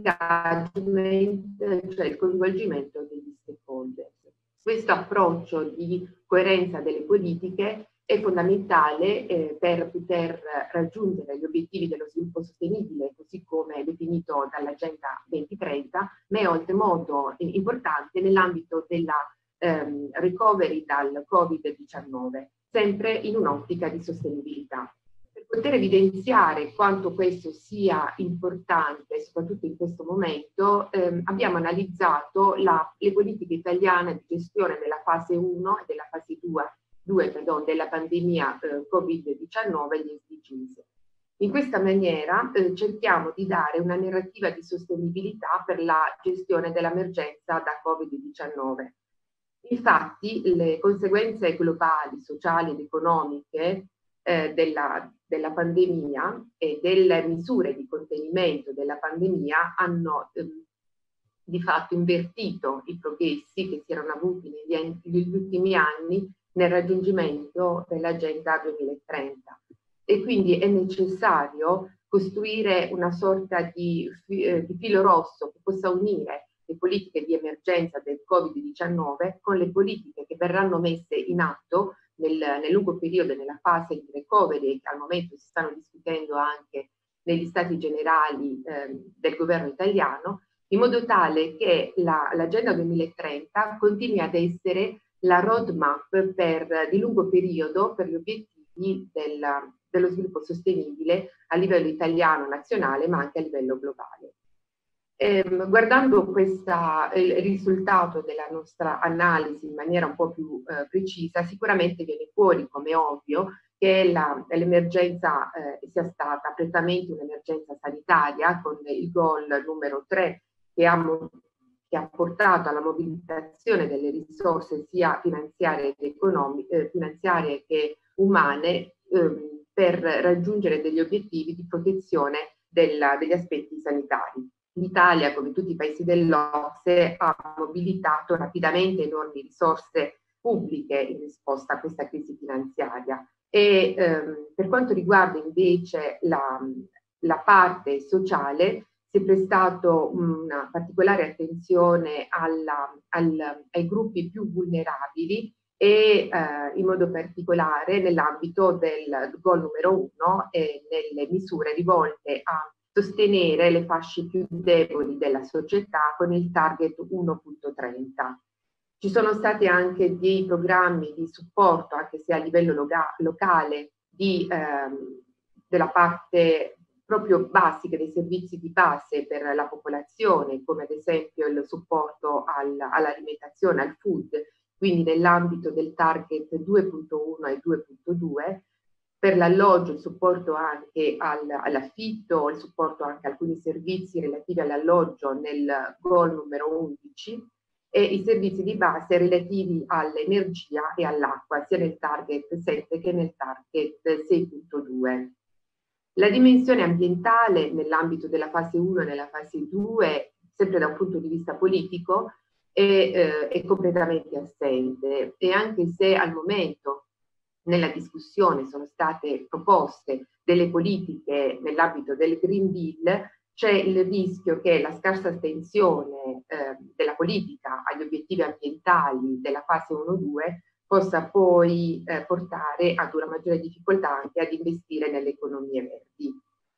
l'engagement, cioè il coinvolgimento degli stakeholder. Questo approccio di coerenza delle politiche è fondamentale eh, per poter raggiungere gli obiettivi dello sviluppo sostenibile, così come definito dall'Agenda duemilatrenta, ma è oltremodo importante nell'ambito della ehm, recovery dal Covid diciannove, sempre in un'ottica di sostenibilità. Per poter evidenziare quanto questo sia importante, soprattutto in questo momento, ehm, abbiamo analizzato la, le politiche italiane di gestione della fase uno e della fase due pardon, della pandemia eh, Covid diciannove e gli S D Gs. In questa maniera eh, cerchiamo di dare una narrativa di sostenibilità per la gestione dell'emergenza da Covid diciannove. Infatti, le conseguenze globali, sociali ed economiche eh, della, della pandemia e delle misure di contenimento della pandemia hanno eh, di fatto invertito i progressi che si erano avuti negli, negli ultimi anni nel raggiungimento dell'Agenda duemilatrenta. E quindi è necessario costruire una sorta di, eh, di filo rosso che possa unire le politiche di emergenza del Covid diciannove con le politiche che verranno messe in atto nel, nel lungo periodo, nella fase di recovery che al momento si stanno discutendo anche negli stati generali eh, del governo italiano, in modo tale che l'Agenda duemilatrenta continui ad essere la roadmap per, di lungo periodo per gli obiettivi del, dello sviluppo sostenibile a livello italiano, nazionale, ma anche a livello globale. Ehm, guardando questa, il risultato della nostra analisi in maniera un po' più eh, precisa, sicuramente viene fuori, come ovvio, che l'emergenza eh, sia stata prettamente un'emergenza sanitaria, con il goal numero tre che ha, che ha portato alla mobilitazione delle risorse sia finanziarie, eh, finanziarie che umane eh, per raggiungere degli obiettivi di protezione della, degli aspetti sanitari. L'Italia, come tutti i paesi dell'O C S E, ha mobilitato rapidamente enormi risorse pubbliche in risposta a questa crisi finanziaria. E ehm, per quanto riguarda invece la, la parte sociale, si è prestato una particolare attenzione alla, al, ai gruppi più vulnerabili e eh, in modo particolare nell'ambito del goal numero uno e nelle misure rivolte a sostenere le fasce più deboli della società con il target uno punto trenta. Ci sono stati anche dei programmi di supporto, anche se a livello loca locale, di, ehm, della parte proprio basica dei servizi di base per la popolazione, come ad esempio il supporto al, all'alimentazione, al food, quindi nell'ambito del target due punto uno e due punto due, per l'alloggio il supporto anche al, all'affitto, il supporto anche a alcuni servizi relativi all'alloggio nel goal numero undici, e i servizi di base relativi all'energia e all'acqua, sia nel target sette che nel target sei punto due. La dimensione ambientale nell'ambito della fase uno e nella fase due, sempre da un punto di vista politico, è, eh, è completamente assente, e anche se al momento nella discussione sono state proposte delle politiche nell'ambito del Green Deal, c'è il rischio che la scarsa attenzione eh, della politica agli obiettivi ambientali della fase uno due possa poi eh, portare ad una maggiore difficoltà anche ad investire nelle economie verdi.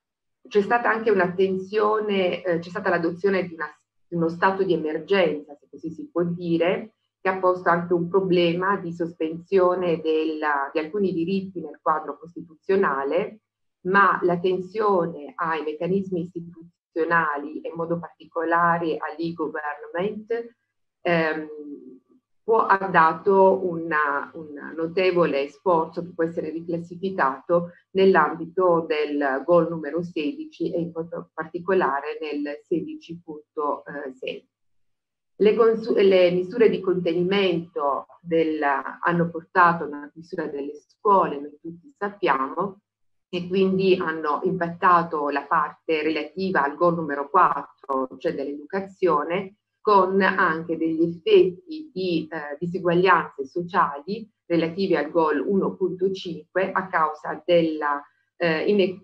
C'è stata anche un'attenzione, eh, c'è stata l'adozione di, di uno stato di emergenza, se così si può dire, che ha posto anche un problema di sospensione della, di alcuni diritti nel quadro costituzionale, ma l'attenzione ai meccanismi istituzionali e in modo particolare all'e-government ehm, può, ha dato una, un notevole sforzo che può essere riclassificato nell'ambito del goal numero sedici e in particolare nel sedici punto sei. Le, le misure di contenimento del, hanno portato a una chiusura delle scuole, noi tutti sappiamo, e quindi hanno impattato la parte relativa al goal numero quattro, cioè dell'educazione, con anche degli effetti di eh, diseguaglianze sociali relative al goal uno punto cinque a causa della eh,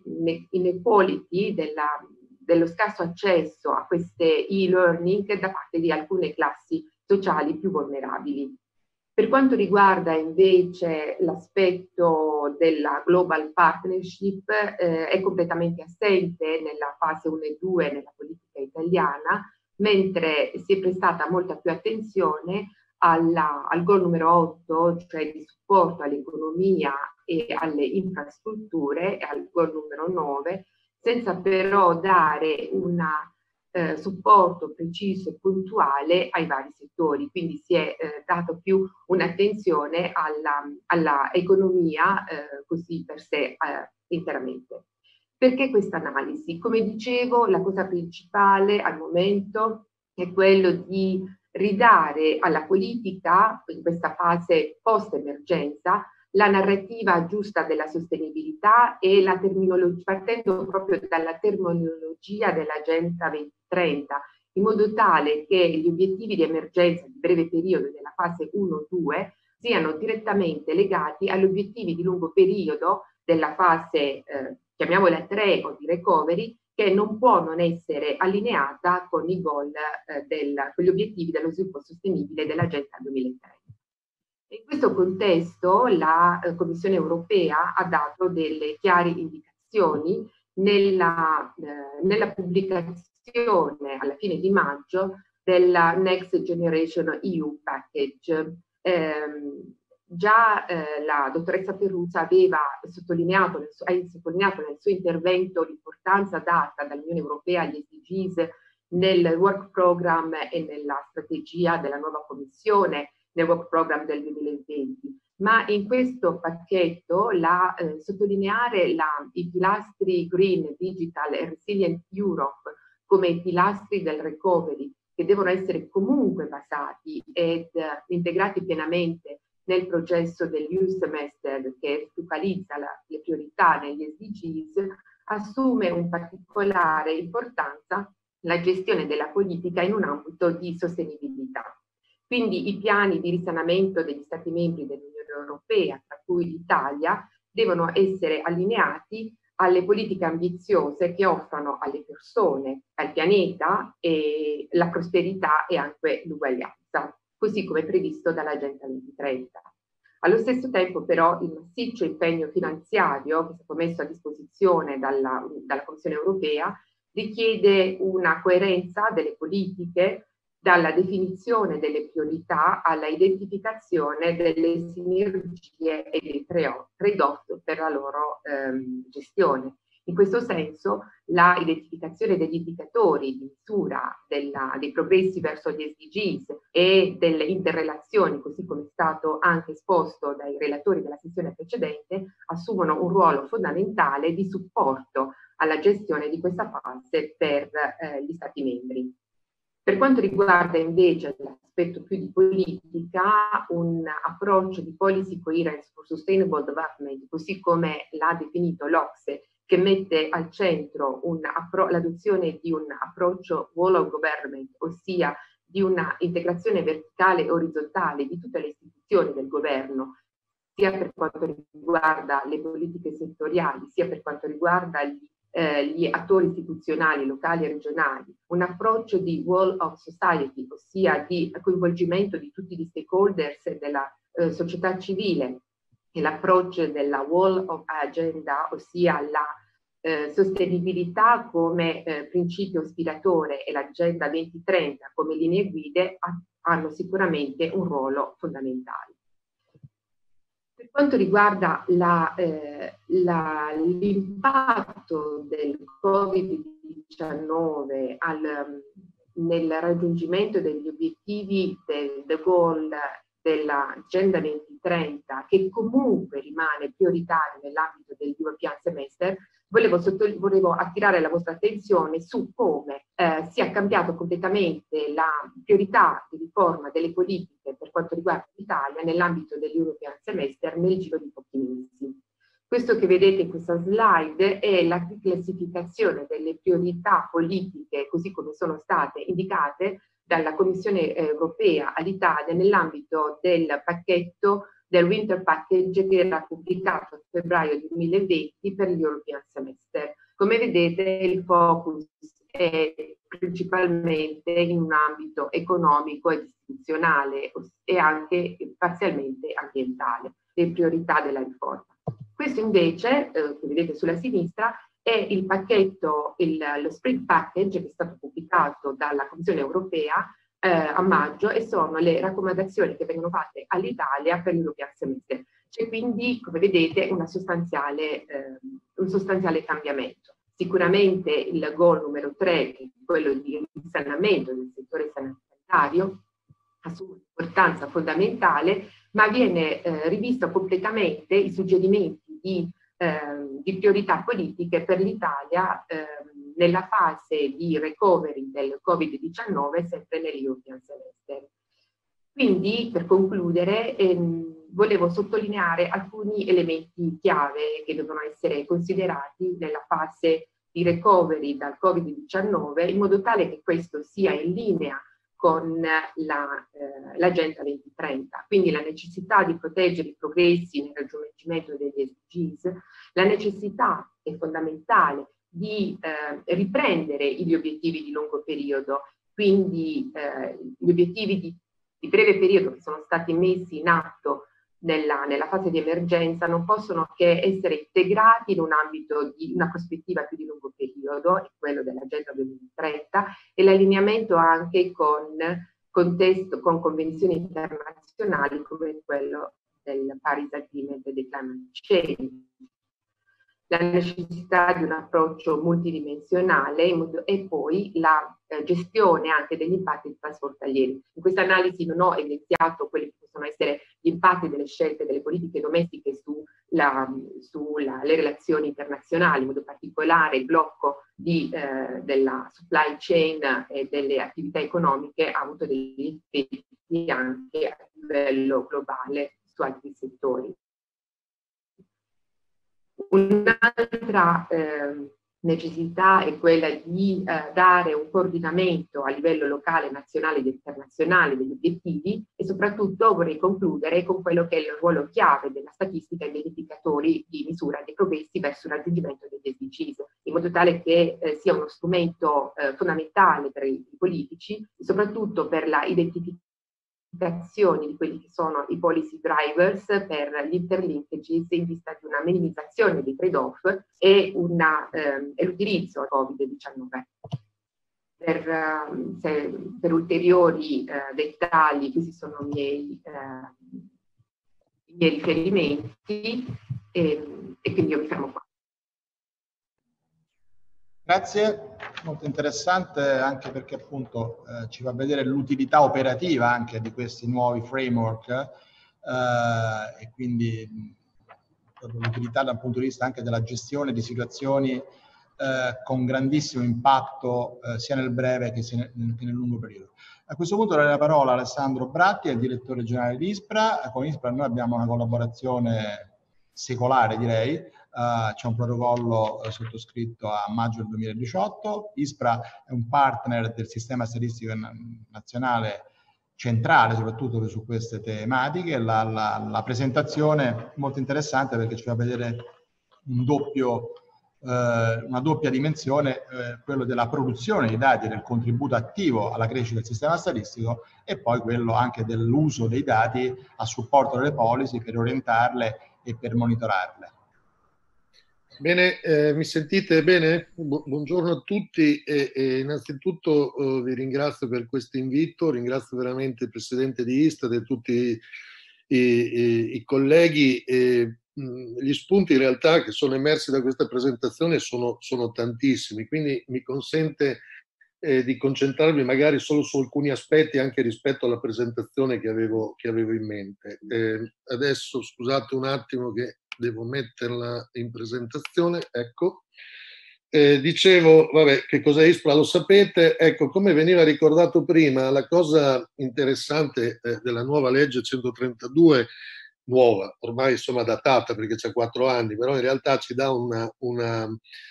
inequality, della, dello scarso accesso a queste e-learning da parte di alcune classi sociali più vulnerabili. Per quanto riguarda invece l'aspetto della Global Partnership, eh, è completamente assente nella fase uno e due nella politica italiana, mentre si è prestata molta più attenzione alla, al goal numero otto, cioè di supporto all'economia e alle infrastrutture, e al goal numero nove, senza però dare un eh, supporto preciso e puntuale ai vari settori. Quindi si è eh, dato più un'attenzione alla, alla economia eh, così per sé eh, interamente. Perché questa analisi? Come dicevo, la cosa principale al momento è quello di ridare alla politica, in questa fase post-emergenza, la narrativa giusta della sostenibilità e la terminologia, partendo proprio dalla terminologia dell'Agenda duemilatrenta, in modo tale che gli obiettivi di emergenza di breve periodo della fase uno due siano direttamente legati agli obiettivi di lungo periodo della fase, eh, chiamiamola tre o di recovery, che non può non essere allineata con i goal, eh, del, con gli obiettivi dello sviluppo sostenibile dell'Agenda duemilatrenta. In questo contesto la eh, Commissione europea ha dato delle chiare indicazioni nella, eh, nella pubblicazione alla fine di maggio della Next Generation E U Package. Eh, già eh, la dottoressa Peruzza aveva sottolineato nel, suo, ha sottolineato nel suo intervento l'importanza data dall'Unione Europea agli S D Gs nel work program e nella strategia della nuova Commissione, nel work program del duemilaventi, ma in questo pacchetto la, eh, sottolineare la, i pilastri Green, Digital e Resilient Europe come i pilastri del recovery, che devono essere comunque basati ed eh, integrati pienamente nel processo del Youth Semester, che focalizza la, le priorità negli S D Gs, assume un particolare importanza la gestione della politica in un ambito di sostenibilità. Quindi i piani di risanamento degli Stati membri dell'Unione Europea, tra cui l'Italia, devono essere allineati alle politiche ambiziose che offrano alle persone, al pianeta, e la prosperità e anche l'uguaglianza, così come previsto dall'Agenda duemilatrenta. Allo stesso tempo però il massiccio impegno finanziario che è stato messo a disposizione dalla, dalla Commissione Europea richiede una coerenza delle politiche, dalla definizione delle priorità alla identificazione delle sinergie e dei trade-off per la loro ehm, gestione. In questo senso la identificazione degli indicatori di misura della, dei progressi verso gli S D Gs e delle interrelazioni, così come è stato anche esposto dai relatori della sessione precedente, assumono un ruolo fondamentale di supporto alla gestione di questa fase per eh, gli Stati membri. Per quanto riguarda invece l'aspetto più di politica, un approccio di policy coherence for sustainable development, così come l'ha definito l'O C S E, che mette al centro l'adozione di un approccio whole of government, ossia di una integrazione verticale e orizzontale di tutte le istituzioni del governo, sia per quanto riguarda le politiche settoriali, sia per quanto riguarda gli Eh, gli attori istituzionali locali e regionali, un approccio di wall of society, ossia di coinvolgimento di tutti gli stakeholders della eh, società civile, e l'approccio della wall of agenda, ossia la eh, sostenibilità come eh, principio ispiratore e l'agenda duemilatrenta come linee guide, hanno sicuramente un ruolo fondamentale. Per quanto riguarda l'impatto del Covid diciannove al, nel raggiungimento degli obiettivi del, del goal dell'Agenda duemilatrenta, che comunque rimane prioritario nell'ambito del European Semester, volevo, volevo attirare la vostra attenzione su come eh, sia cambiato completamente la priorità di riforma delle politiche per quanto riguarda l'Italia nell'ambito dell'European Semester nel giro di pochi mesi. Questo che vedete in questa slide è la classificazione delle priorità politiche così come sono state indicate dalla Commissione europea all'Italia nell'ambito del pacchetto del Winter Package che era pubblicato a febbraio duemilaventi per l'European Semester. Come vedete il focus è principalmente in un ambito economico e istituzionale e anche parzialmente ambientale, le priorità della riforma. Questo invece, eh, che vedete sulla sinistra, è il pacchetto, il, lo Spring Package che è stato pubblicato dalla Commissione europea eh, a maggio e sono le raccomandazioni che vengono fatte all'Italia per l'European Semester. C'è quindi, come vedete, una sostanziale, eh, un sostanziale cambiamento. Sicuramente il goal numero tre, che è quello di risanamento del settore sanitario, assume un'importanza fondamentale, ma viene eh, rivisto completamente i suggerimenti di, eh, di priorità politiche per l'Italia eh, nella fase di recovery del Covid diciannove, sempre nell'European Semester. Quindi, per concludere, ehm, volevo sottolineare alcuni elementi chiave che devono essere considerati nella fase di recovery dal Covid diciannove, in modo tale che questo sia in linea con l'Agenda la, eh, duemilatrenta, quindi la necessità di proteggere i progressi nel raggiungimento degli S D Gs, la necessità è fondamentale di eh, riprendere gli obiettivi di lungo periodo, quindi eh, gli obiettivi di, di breve periodo che sono stati messi in atto nella, nella fase di emergenza non possono che essere integrati in un ambito di una prospettiva più di lungo periodo, è quello dell'Agenda duemilatrenta, e l'allineamento anche con contesto, con convenzioni internazionali come quello del Paris Agreement e del Climate Change. La necessità di un approccio multidimensionale e poi la eh, gestione anche degli impatti transfrontalieri. In questa analisi non ho evidenziato quelli che possono essere gli impatti delle scelte delle politiche domestiche sulle su relazioni internazionali, in modo particolare il blocco di, eh, della supply chain e delle attività economiche ha avuto degli effetti anche a livello globale su altri settori. Un'altra eh, necessità è quella di eh, dare un coordinamento a livello locale, nazionale ed internazionale degli obiettivi e soprattutto vorrei concludere con quello che è il ruolo chiave della statistica e degli indicatori di misura dei progressi verso il raggiungimento degli S D Gs, in modo tale che eh, sia uno strumento eh, fondamentale per i, i politici e soprattutto per la identificazione di quelli che sono i policy drivers per gli interlinkages in vista di una minimizzazione dei trade-off e, ehm, e l'utilizzo del Covid diciannove. Per, uh, se, per ulteriori uh, dettagli, questi sono i miei, uh, i miei riferimenti e, e quindi io mi fermo qua. Grazie, molto interessante anche perché appunto eh, ci fa vedere l'utilità operativa anche di questi nuovi framework eh, e quindi l'utilità dal punto di vista anche della gestione di situazioni eh, con grandissimo impatto eh, sia nel breve che, sia nel, che nel lungo periodo. A questo punto darei la parola a Alessandro Bratti, il direttore generale di ISPRA. Con ISPRA noi abbiamo una collaborazione secolare, direi. Uh, c'è un protocollo uh, sottoscritto a maggio del duemiladiciotto. ISPRA è un partner del sistema statistico nazionale centrale, soprattutto su queste tematiche. La, la, la presentazione è molto interessante perché ci fa vedere un doppio, uh, una doppia dimensione, uh, quello della produzione di dati, del contributo attivo alla crescita del sistema statistico e poi quello anche dell'uso dei dati a supporto delle policy per orientarle e per monitorarle. Bene, eh, mi sentite bene? Bu- buongiorno a tutti e, e innanzitutto eh, vi ringrazio per questo invito, ringrazio veramente il Presidente di Istat e tutti i, i- i colleghi. E, mh, gli spunti in realtà che sono emersi da questa presentazione sono, sono tantissimi, quindi mi consente eh, di concentrarmi magari solo su alcuni aspetti anche rispetto alla presentazione che avevo, che avevo in mente. Eh, adesso scusate un attimo che devo metterla in presentazione, ecco. Eh, dicevo, vabbè, che cos'è ISPRA lo sapete, ecco, come veniva ricordato prima, la cosa interessante eh, della nuova legge centotrentadue, nuova, ormai insomma datata perché c'è quattro anni, però in realtà ci dà una, una,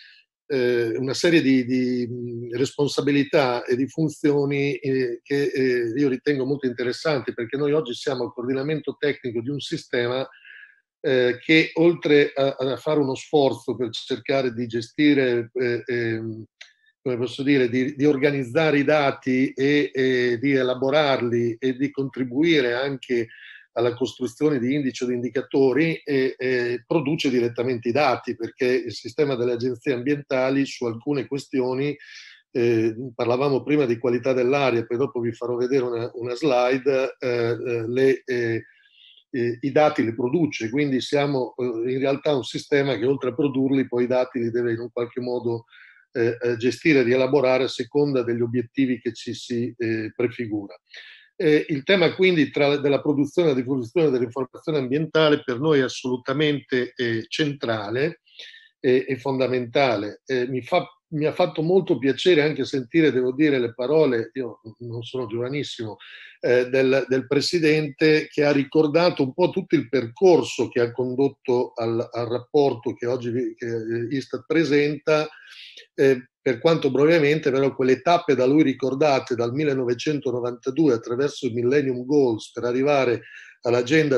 eh, una serie di, di responsabilità e di funzioni eh, che eh, io ritengo molto interessanti, perché noi oggi siamo al coordinamento tecnico di un sistema eh, che oltre a, a fare uno sforzo per cercare di gestire, eh, eh, come posso dire, di, di organizzare i dati e, e di elaborarli e di contribuire anche alla costruzione di indici o di indicatori, e, e produce direttamente i dati, perché il sistema delle agenzie ambientali su alcune questioni, eh, parlavamo prima di qualità dell'aria, poi dopo vi farò vedere una, una slide, eh, le, eh, eh, i dati li produce, quindi siamo eh, in realtà un sistema che oltre a produrli poi i dati li deve in un qualche modo eh, gestire e rielaborare a seconda degli obiettivi che ci si eh, prefigura. Eh, il tema quindi tra, della produzione e la diffusione dell'informazione ambientale per noi è assolutamente eh, centrale e eh, fondamentale. Eh, mi, fa, mi ha fatto molto piacere anche sentire, devo dire, le parole, io non sono giovanissimo, eh, del, del Presidente, che ha ricordato un po' tutto il percorso che ha condotto al, al rapporto che oggi che Istat presenta, eh, per quanto brevemente, però quelle tappe da lui ricordate dal millenovecentonovantadue attraverso i Millennium Goals per arrivare all'agenda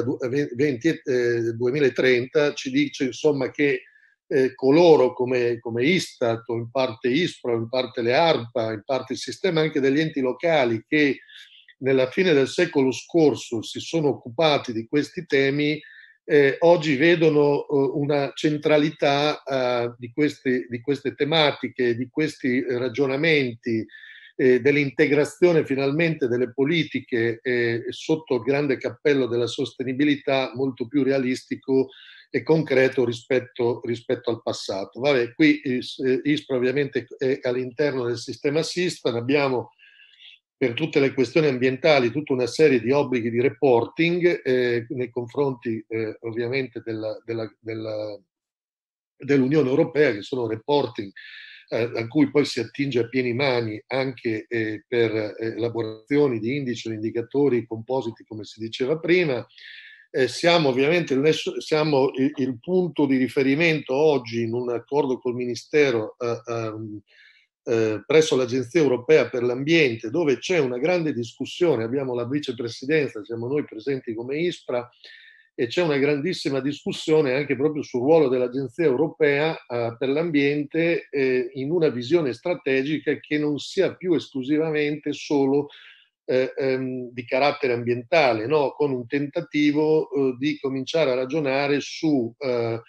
duemilatrenta ci dice insomma che eh, coloro come, come Istat, o in parte ISPRA, o in parte le ARPA, in parte il sistema anche degli enti locali che nella fine del secolo scorso si sono occupati di questi temi, eh, oggi vedono eh, una centralità eh, di, queste, di queste tematiche, di questi ragionamenti, eh, dell'integrazione finalmente delle politiche eh, sotto il grande cappello della sostenibilità molto più realistico e concreto rispetto, rispetto al passato. Vabbè, qui ISPRA ovviamente è all'interno del sistema SISPAN, abbiamo per tutte le questioni ambientali tutta una serie di obblighi di reporting eh, nei confronti eh, ovviamente della, della, della, dell'Unione Europea, che sono reporting eh, a cui poi si attinge a pieni mani anche eh, per eh, elaborazioni di indici o indicatori compositi, come si diceva prima. Eh, siamo ovviamente il, siamo il, il punto di riferimento oggi in un accordo col Ministero eh, um, eh, presso l'Agenzia Europea per l'Ambiente, dove c'è una grande discussione, abbiamo la vicepresidenza, siamo noi presenti come ISPRA, e c'è una grandissima discussione anche proprio sul ruolo dell'Agenzia Europea eh, per l'Ambiente eh, in una visione strategica che non sia più esclusivamente solo eh, ehm, di carattere ambientale, no? Con un tentativo eh, di cominciare a ragionare su eh,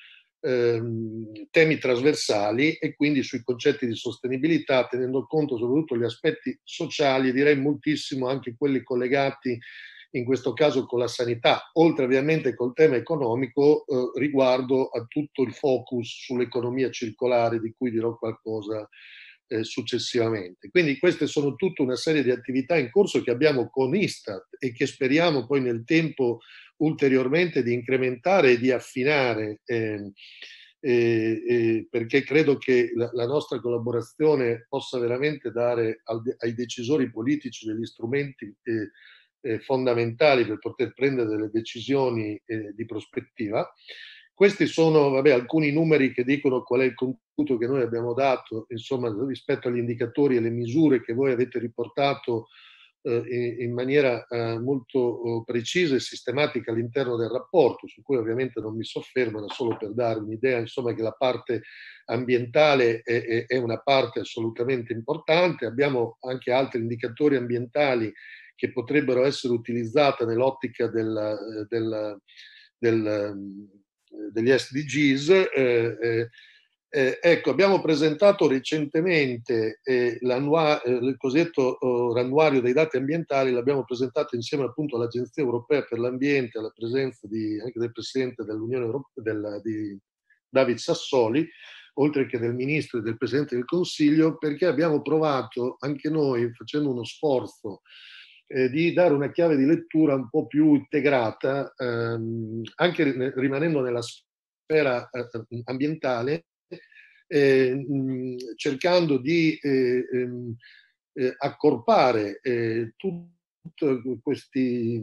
ehm, temi trasversali e quindi sui concetti di sostenibilità, tenendo conto soprattutto degli aspetti sociali, direi moltissimo anche quelli collegati in questo caso con la sanità, oltre ovviamente col tema economico eh, riguardo a tutto il focus sull'economia circolare, di cui dirò qualcosa eh, successivamente. Quindi queste sono tutta una serie di attività in corso che abbiamo con Istat e che speriamo poi nel tempo ulteriormente di incrementare e di affinare, eh, eh, eh, perché credo che la, la nostra collaborazione possa veramente dare al, ai decisori politici degli strumenti eh, eh, fondamentali per poter prendere delle decisioni eh, di prospettiva. Questi sono vabbè, alcuni numeri che dicono qual è il contributo che noi abbiamo dato, insomma, rispetto agli indicatori e alle misure che voi avete riportato eh, in maniera eh, molto eh, precisa e sistematica all'interno del rapporto, su cui ovviamente non mi soffermo, ma solo per dare un'idea, insomma, che la parte ambientale è, è, è una parte assolutamente importante. Abbiamo anche altri indicatori ambientali che potrebbero essere utilizzate nell'ottica del, del, del, degli S D Gs. Eh, eh, Eh, ecco, abbiamo presentato recentemente eh, eh, il cosiddetto oh, rannuario dei dati ambientali, l'abbiamo presentato insieme appunto all'Agenzia Europea per l'Ambiente, alla presenza di, anche del Presidente dell'Unione Europea, del, di David Sassoli, oltre che del Ministro e del Presidente del Consiglio, perché abbiamo provato anche noi, facendo uno sforzo, eh, di dare una chiave di lettura un po' più integrata, ehm, anche rimanendo nella sfera eh, ambientale, Eh, mh, cercando di eh, ehm, eh, accorpare eh, tutti questi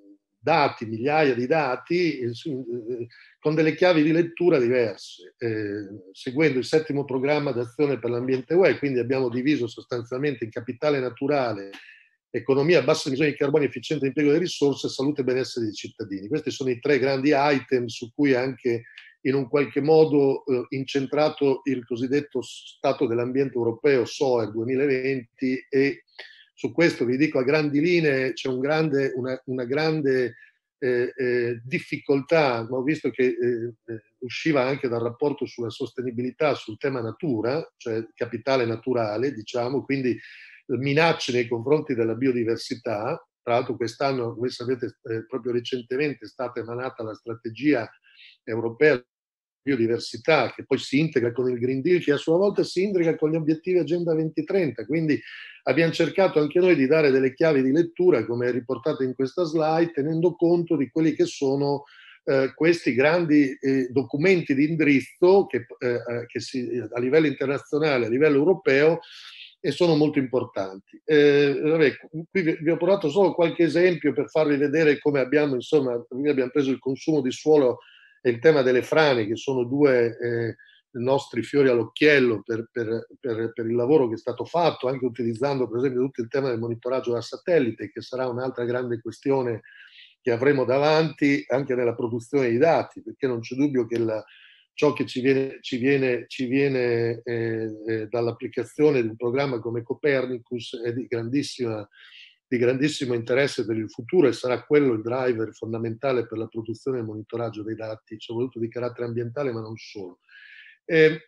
dati, migliaia di dati, eh, eh, con delle chiavi di lettura diverse, eh, seguendo il settimo programma d'azione per l'ambiente U E, quindi abbiamo diviso sostanzialmente in capitale naturale, economia a basse emissioni di carbonio, efficiente impiego delle risorse, salute e benessere dei cittadini. Questi sono i tre grandi item su cui anche in un qualche modo eh, incentrato il cosiddetto Stato dell'Ambiente Europeo S O E R duemilaventi, e su questo vi dico a grandi linee c'è un grande, una, una grande eh, eh, difficoltà, ma ho visto che eh, usciva anche dal rapporto sulla sostenibilità sul tema natura, cioè capitale naturale, diciamo, quindi minacce nei confronti della biodiversità. Tra l'altro quest'anno, come sapete, eh, proprio recentemente è stata emanata la strategia europea biodiversità, che poi si integra con il Green Deal, che a sua volta si integra con gli obiettivi Agenda duemilatrenta. Quindi abbiamo cercato anche noi di dare delle chiavi di lettura, come è riportato in questa slide, tenendo conto di quelli che sono eh, questi grandi eh, documenti di indirizzo che, eh, che si, a livello internazionale, a livello europeo, e sono molto importanti. Eh, vabbè, qui vi, vi ho portato solo qualche esempio per farvi vedere come abbiamo, insomma, abbiamo preso il consumo di suolo e il tema delle frane, che sono due eh, nostri fiori all'occhiello per, per, per, per il lavoro che è stato fatto, anche utilizzando per esempio tutto il tema del monitoraggio da satellite, che sarà un'altra grande questione che avremo davanti anche nella produzione di dati, perché non c'è dubbio che la, ciò che ci viene, ci viene, ci viene eh, eh, dall'applicazione di un programma come Copernicus è di grandissima di grandissimo interesse per il futuro, e sarà quello il driver fondamentale per la produzione e il monitoraggio dei dati, soprattutto di carattere ambientale, ma non solo. Eh,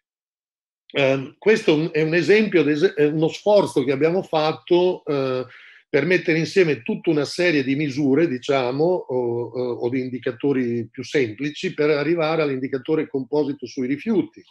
eh, questo è un esempio, è uno sforzo che abbiamo fatto eh, per mettere insieme tutta una serie di misure, diciamo, o, o di indicatori più semplici, per arrivare all'indicatore composito sui rifiuti.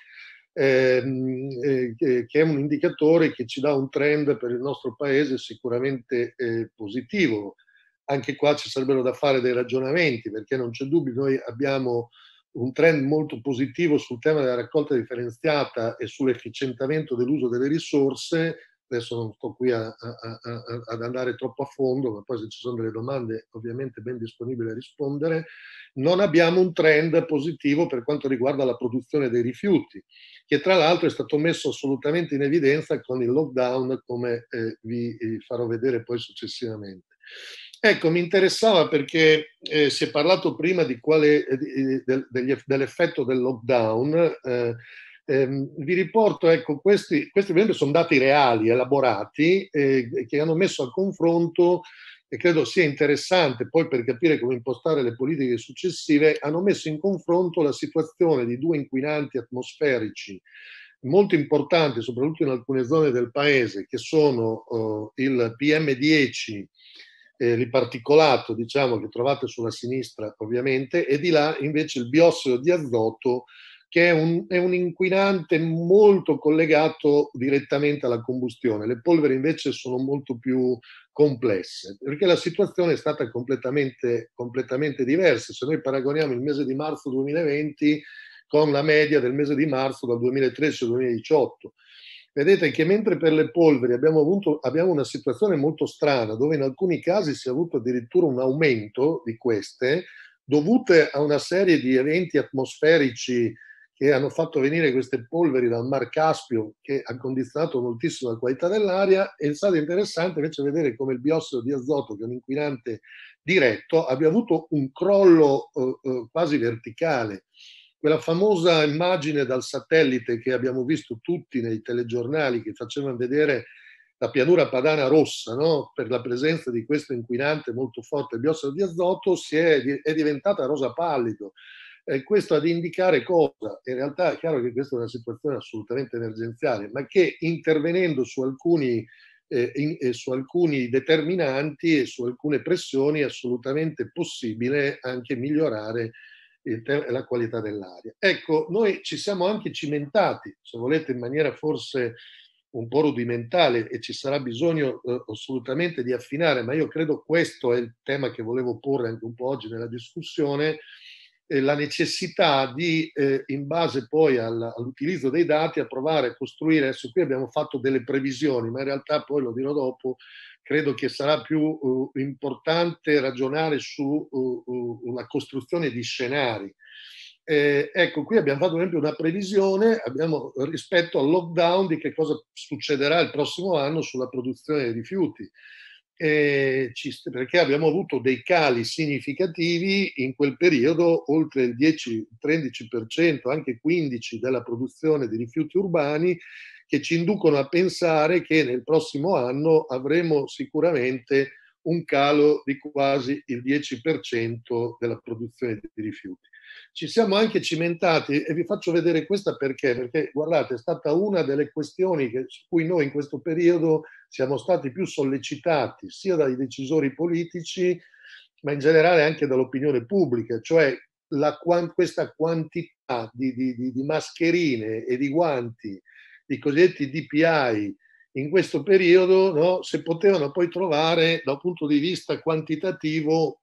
Eh, che è un indicatore che ci dà un trend per il nostro paese sicuramente eh, positivo. Anche qua ci sarebbero da fare dei ragionamenti, perché non c'è dubbio, noi abbiamo un trend molto positivo sul tema della raccolta differenziata e sull'efficientamento dell'uso delle risorse. Adesso non sto qui a, a, a, ad andare troppo a fondo, ma poi se ci sono delle domande ovviamente ben disponibile a rispondere. Non abbiamo un trend positivo per quanto riguarda la produzione dei rifiuti, che tra l'altro è stato messo assolutamente in evidenza con il lockdown, come eh, vi farò vedere poi successivamente. Ecco, mi interessava perché eh, si è parlato prima di quale, eh, de, degli, dell'effetto del lockdown. Eh, ehm, vi riporto, ecco, questi, questi ovviamente sono dati reali, elaborati, eh, che hanno messo a confronto, e credo sia interessante poi per capire come impostare le politiche successive, hanno messo in confronto la situazione di due inquinanti atmosferici molto importanti, soprattutto in alcune zone del paese, che sono uh, il P M dieci, eh, il particolato, diciamo, che trovate sulla sinistra ovviamente, e di là invece il biossido di azoto, che è un, è un inquinante molto collegato direttamente alla combustione. Le polveri invece sono molto più complesse, perché la situazione è stata completamente, completamente diversa. Se noi paragoniamo il mese di marzo duemilaventi con la media del mese di marzo dal duemilatredici al duemiladiciotto, vedete che mentre per le polveri abbiamo, avuto, abbiamo una situazione molto strana, dove in alcuni casi si è avuto addirittura un aumento di queste, dovute a una serie di eventi atmosferici che hanno fatto venire queste polveri dal Mar Caspio, che ha condizionato moltissimo la qualità dell'aria. È stato interessante invece vedere come il biossido di azoto, che è un inquinante diretto, abbia avuto un crollo eh, eh, quasi verticale. Quella famosa immagine dal satellite che abbiamo visto tutti nei telegiornali, che facevano vedere la pianura padana rossa, no? Per la presenza di questo inquinante molto forte, il biossido di azoto, si è, è diventata rosa pallido. Eh, questo ad indicare cosa? In realtà è chiaro che questa è una situazione assolutamente emergenziale, ma che intervenendo su alcuni, eh, in, eh, su alcuni determinanti e su alcune pressioni è assolutamente possibile anche migliorare il la qualità dell'aria. Ecco, noi ci siamo anche cimentati, se volete in maniera forse un po' rudimentale, e ci sarà bisogno eh, assolutamente di affinare, ma io credo questo è il tema che volevo porre anche un po' oggi nella discussione, eh, la necessità di, eh, in base poi al, all'utilizzo dei dati, a provare a costruire. Adesso qui abbiamo fatto delle previsioni, ma in realtà poi lo dirò dopo, credo che sarà più uh, importante ragionare sulla uh, uh, costruzione di scenari. Eh, ecco, qui abbiamo fatto per esempio una previsione abbiamo, rispetto al lockdown, di che cosa succederà il prossimo anno sulla produzione dei rifiuti. Eh, ci, perché abbiamo avuto dei cali significativi in quel periodo, oltre il dieci tredici per cento, anche quindici per cento della produzione di rifiuti urbani, che ci inducono a pensare che nel prossimo anno avremo sicuramente un calo di quasi il dieci per cento della produzione di rifiuti. Ci siamo anche cimentati, e vi faccio vedere questa perché, perché guardate, è stata una delle questioni che, su cui noi in questo periodo siamo stati più sollecitati, sia dai decisori politici, ma in generale anche dall'opinione pubblica, cioè la, questa quantità di, di, di mascherine e di guanti, i cosiddetti D P I, in questo periodo, no, se potevano poi trovare da un punto di vista quantitativo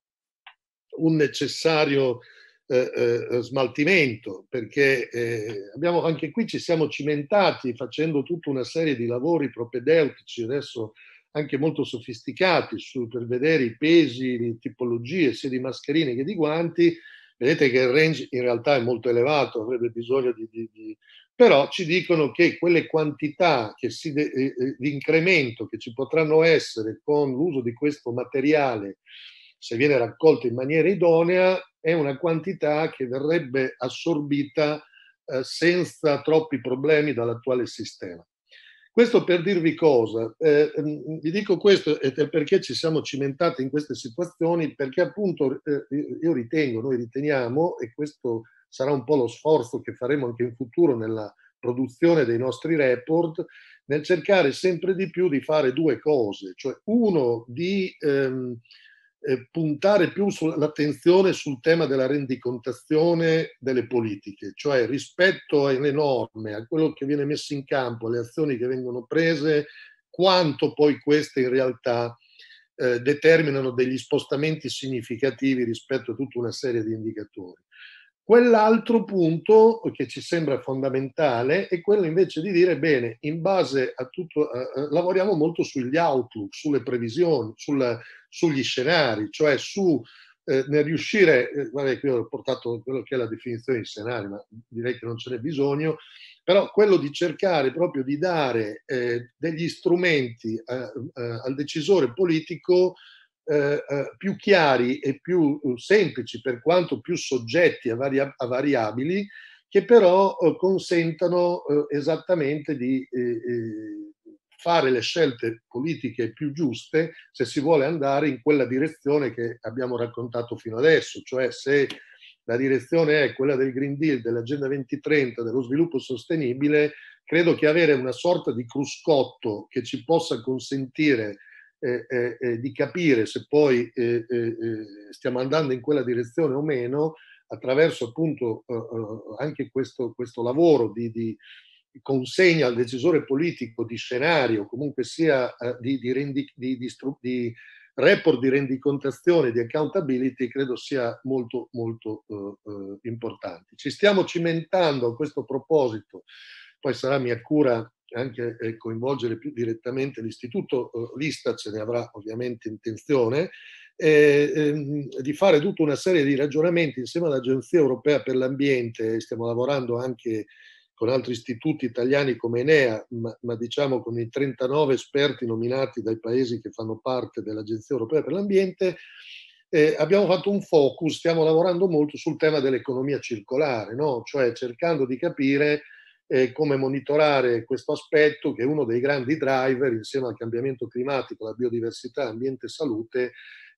un necessario eh, eh, smaltimento, perché eh, abbiamo, anche qui ci siamo cimentati facendo tutta una serie di lavori propedeutici, adesso anche molto sofisticati, su, per vedere i pesi, le tipologie sia di mascherine che di guanti. Vedete che il range in realtà è molto elevato, avrebbe bisogno di, di, di però ci dicono che quelle quantità che si de, eh, di incremento che ci potranno essere con l'uso di questo materiale, se viene raccolto in maniera idonea, è una quantità che verrebbe assorbita eh, senza troppi problemi dall'attuale sistema. Questo per dirvi cosa, eh, vi dico questo e perché ci siamo cimentati in queste situazioni, perché appunto eh, io ritengo, noi riteniamo, e questo sarà un po' lo sforzo che faremo anche in futuro nella produzione dei nostri report, nel cercare sempre di più di fare due cose, cioè uno di ehm, eh, puntare più sull'attenzione sul tema della rendicontazione delle politiche, cioè rispetto alle norme, a quello che viene messo in campo, alle azioni che vengono prese, quanto poi queste in realtà eh, determinano degli spostamenti significativi rispetto a tutta una serie di indicatori. Quell'altro punto che ci sembra fondamentale è quello invece di dire, bene, in base a tutto, eh, lavoriamo molto sugli outlook, sulle previsioni, sul, sugli scenari, cioè su eh, nel riuscire, eh, vabbè, qui ho portato quello che è la definizione di scenario, ma direi che non ce n'è bisogno, però quello di cercare proprio di dare eh, degli strumenti eh, eh, al decisore politico Eh, eh, più chiari e più eh, semplici, per quanto più soggetti a, varia- a variabili, che però eh, consentano eh, esattamente di eh, eh, fare le scelte politiche più giuste se si vuole andare in quella direzione che abbiamo raccontato fino adesso, cioè se la direzione è quella del Green Deal, dell'Agenda duemilatrenta, dello sviluppo sostenibile, credo che avere una sorta di cruscotto che ci possa consentire Eh, eh, di capire se poi eh, eh, stiamo andando in quella direzione o meno, attraverso appunto eh, anche questo, questo lavoro di, di consegna al decisore politico di scenario, comunque sia eh, di, di, rendi, di, di, di report di rendicontazione, di accountability, credo sia molto molto eh, importante. Ci stiamo cimentando a questo proposito, poi sarà mia cura anche eh, coinvolgere più direttamente l'istituto, eh, l'Istat ce ne avrà ovviamente intenzione, eh, ehm, di fare tutta una serie di ragionamenti insieme all'Agenzia Europea per l'Ambiente. Stiamo lavorando anche con altri istituti italiani come Enea, ma, ma diciamo con i trentanove esperti nominati dai paesi che fanno parte dell'Agenzia Europea per l'Ambiente. Eh, abbiamo fatto un focus, stiamo lavorando molto sul tema dell'economia circolare, no? Cioè cercando di capire Eh, come monitorare questo aspetto, che è uno dei grandi driver insieme al cambiamento climatico, la biodiversità, ambiente e salute,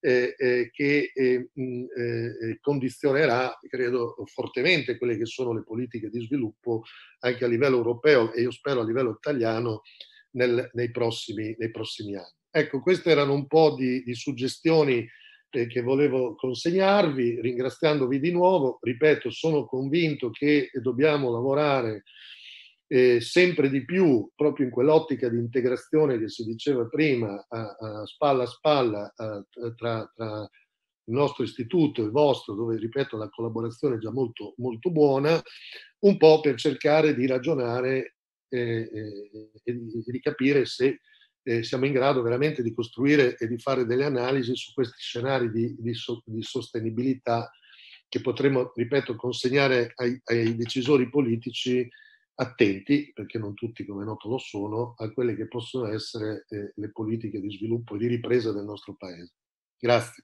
eh, eh, che eh, mh, eh, condizionerà, credo, fortemente quelle che sono le politiche di sviluppo anche a livello europeo e io spero a livello italiano nel, nei, prossimi, nei prossimi anni. Ecco, queste erano un po' di, di suggestioni eh, che volevo consegnarvi, ringraziandovi di nuovo. Ripeto, sono convinto che dobbiamo lavorare Eh, sempre di più proprio in quell'ottica di integrazione che si diceva prima, a, a spalla a spalla a, tra, tra il nostro istituto e il vostro, dove ripeto la collaborazione è già molto, molto buona, un po' per cercare di ragionare eh, eh, e di, di capire se eh, siamo in grado veramente di costruire e di fare delle analisi su questi scenari di, di, so, di sostenibilità che potremo, ripeto, consegnare ai, ai decisori politici attenti, perché non tutti come noto lo sono, a quelle che possono essere eh, le politiche di sviluppo e di ripresa del nostro Paese. Grazie.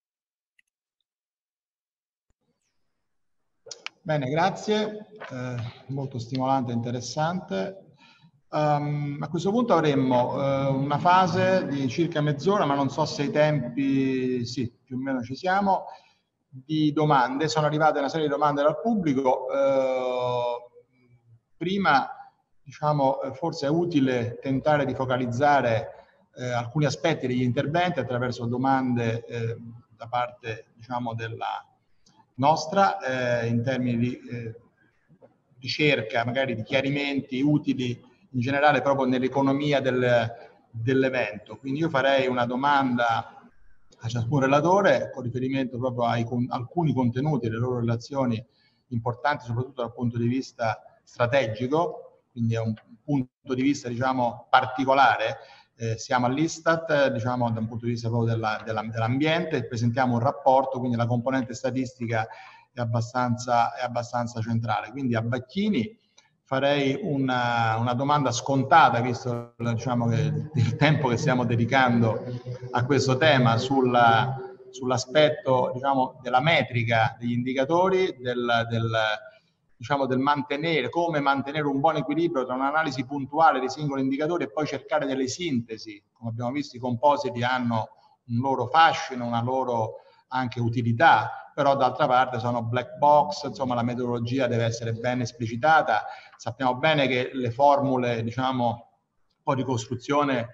Bene, grazie, eh, molto stimolante e interessante. Um, a questo punto avremmo uh, una fase di circa mezz'ora, ma non so se i tempi, sì, più o meno ci siamo, di domande. Sono arrivate una serie di domande dal pubblico. Uh, prima, diciamo, forse è utile tentare di focalizzare eh, alcuni aspetti degli interventi attraverso domande eh, da parte, diciamo, della nostra eh, in termini di eh, ricerca, magari di chiarimenti utili in generale proprio nell'economia del, dell'evento. Quindi io farei una domanda a ciascun relatore con riferimento proprio ai con, alcuni contenuti e le loro relazioni importanti, soprattutto dal punto di vista strategico, quindi è un punto di vista, diciamo, particolare. Eh, siamo all'Istat, diciamo, da un punto di vista proprio della, della, dell'ambiente, presentiamo un rapporto, quindi la componente statistica è abbastanza, è abbastanza centrale. Quindi a Bacchini farei una, una domanda scontata, visto, diciamo, che il tempo che stiamo dedicando a questo tema, sulla, sull'aspetto, diciamo, della metrica degli indicatori, del, del diciamo del mantenere, come mantenere un buon equilibrio tra un'analisi puntuale dei singoli indicatori e poi cercare delle sintesi. Come abbiamo visto, i compositi hanno un loro fascino, una loro anche utilità, però d'altra parte sono black box, insomma la metodologia deve essere ben esplicitata. Sappiamo bene che le formule, diciamo, un po' di costruzione,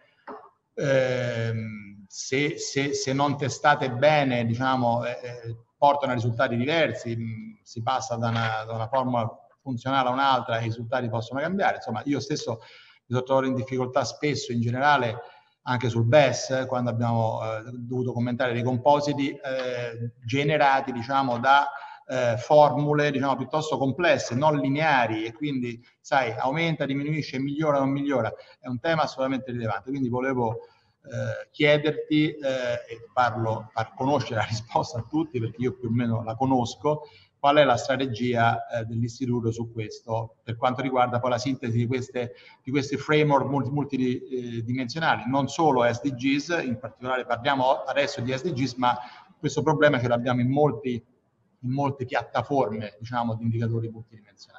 ehm, se, se, se non testate bene, diciamo, eh, portano a risultati diversi, si passa da una, da una formula funzionale a un'altra e i risultati possono cambiare. Insomma, io stesso mi trovo in difficoltà spesso, in generale, anche sul B E S, quando abbiamo eh, dovuto commentare dei compositi eh, generati, diciamo, da eh, formule, diciamo, piuttosto complesse, non lineari, e quindi, sai, aumenta, diminuisce, migliora, non migliora. È un tema assolutamente rilevante. Quindi volevo Eh, chiederti eh, e farlo, far conoscere la risposta a tutti, perché io più o meno la conosco, qual è la strategia eh, dell'istituto su questo, per quanto riguarda poi la sintesi di, queste, di questi framework multi, multidimensionali, non solo S D Gs, in particolare parliamo adesso di S D Gs, ma questo problema ce l'abbiamo in, molti, in molte piattaforme, diciamo, di indicatori multidimensionali.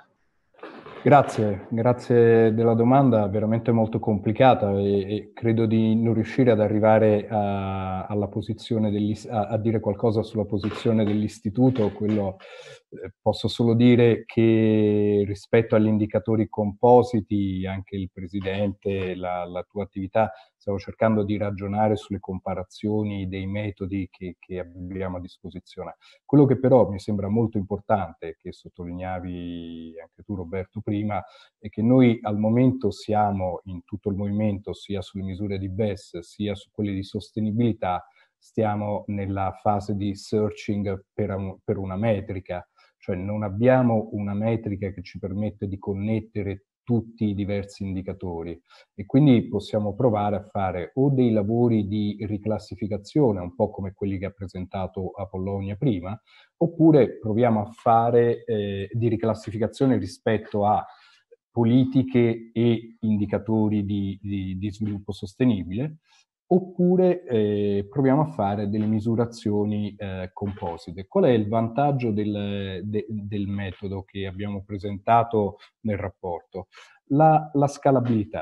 Grazie, grazie della domanda, veramente molto complicata e, e credo di non riuscire ad arrivare a, alla posizione a, a dire qualcosa sulla posizione dell'istituto. Quello eh, posso solo dire che rispetto agli indicatori compositi, anche il Presidente, la, la tua attività, stiamo cercando di ragionare sulle comparazioni dei metodi che, che abbiamo a disposizione. Quello che però mi sembra molto importante, che sottolineavi anche tu Roberto prima, è che noi al momento siamo in tutto il movimento, sia sulle misure di B E S, sia su quelle di sostenibilità, stiamo nella fase di searching per, un, per una metrica, cioè non abbiamo una metrica che ci permette di connettere tutti i diversi indicatori e quindi possiamo provare a fare o dei lavori di riclassificazione, un po' come quelli che ha presentato Apollonia prima, oppure proviamo a fare eh, di riclassificazione rispetto a politiche e indicatori di, di, di sviluppo sostenibile, oppure eh, proviamo a fare delle misurazioni eh, composite. Qual è il vantaggio del, de, del metodo che abbiamo presentato nel rapporto? La, la scalabilità,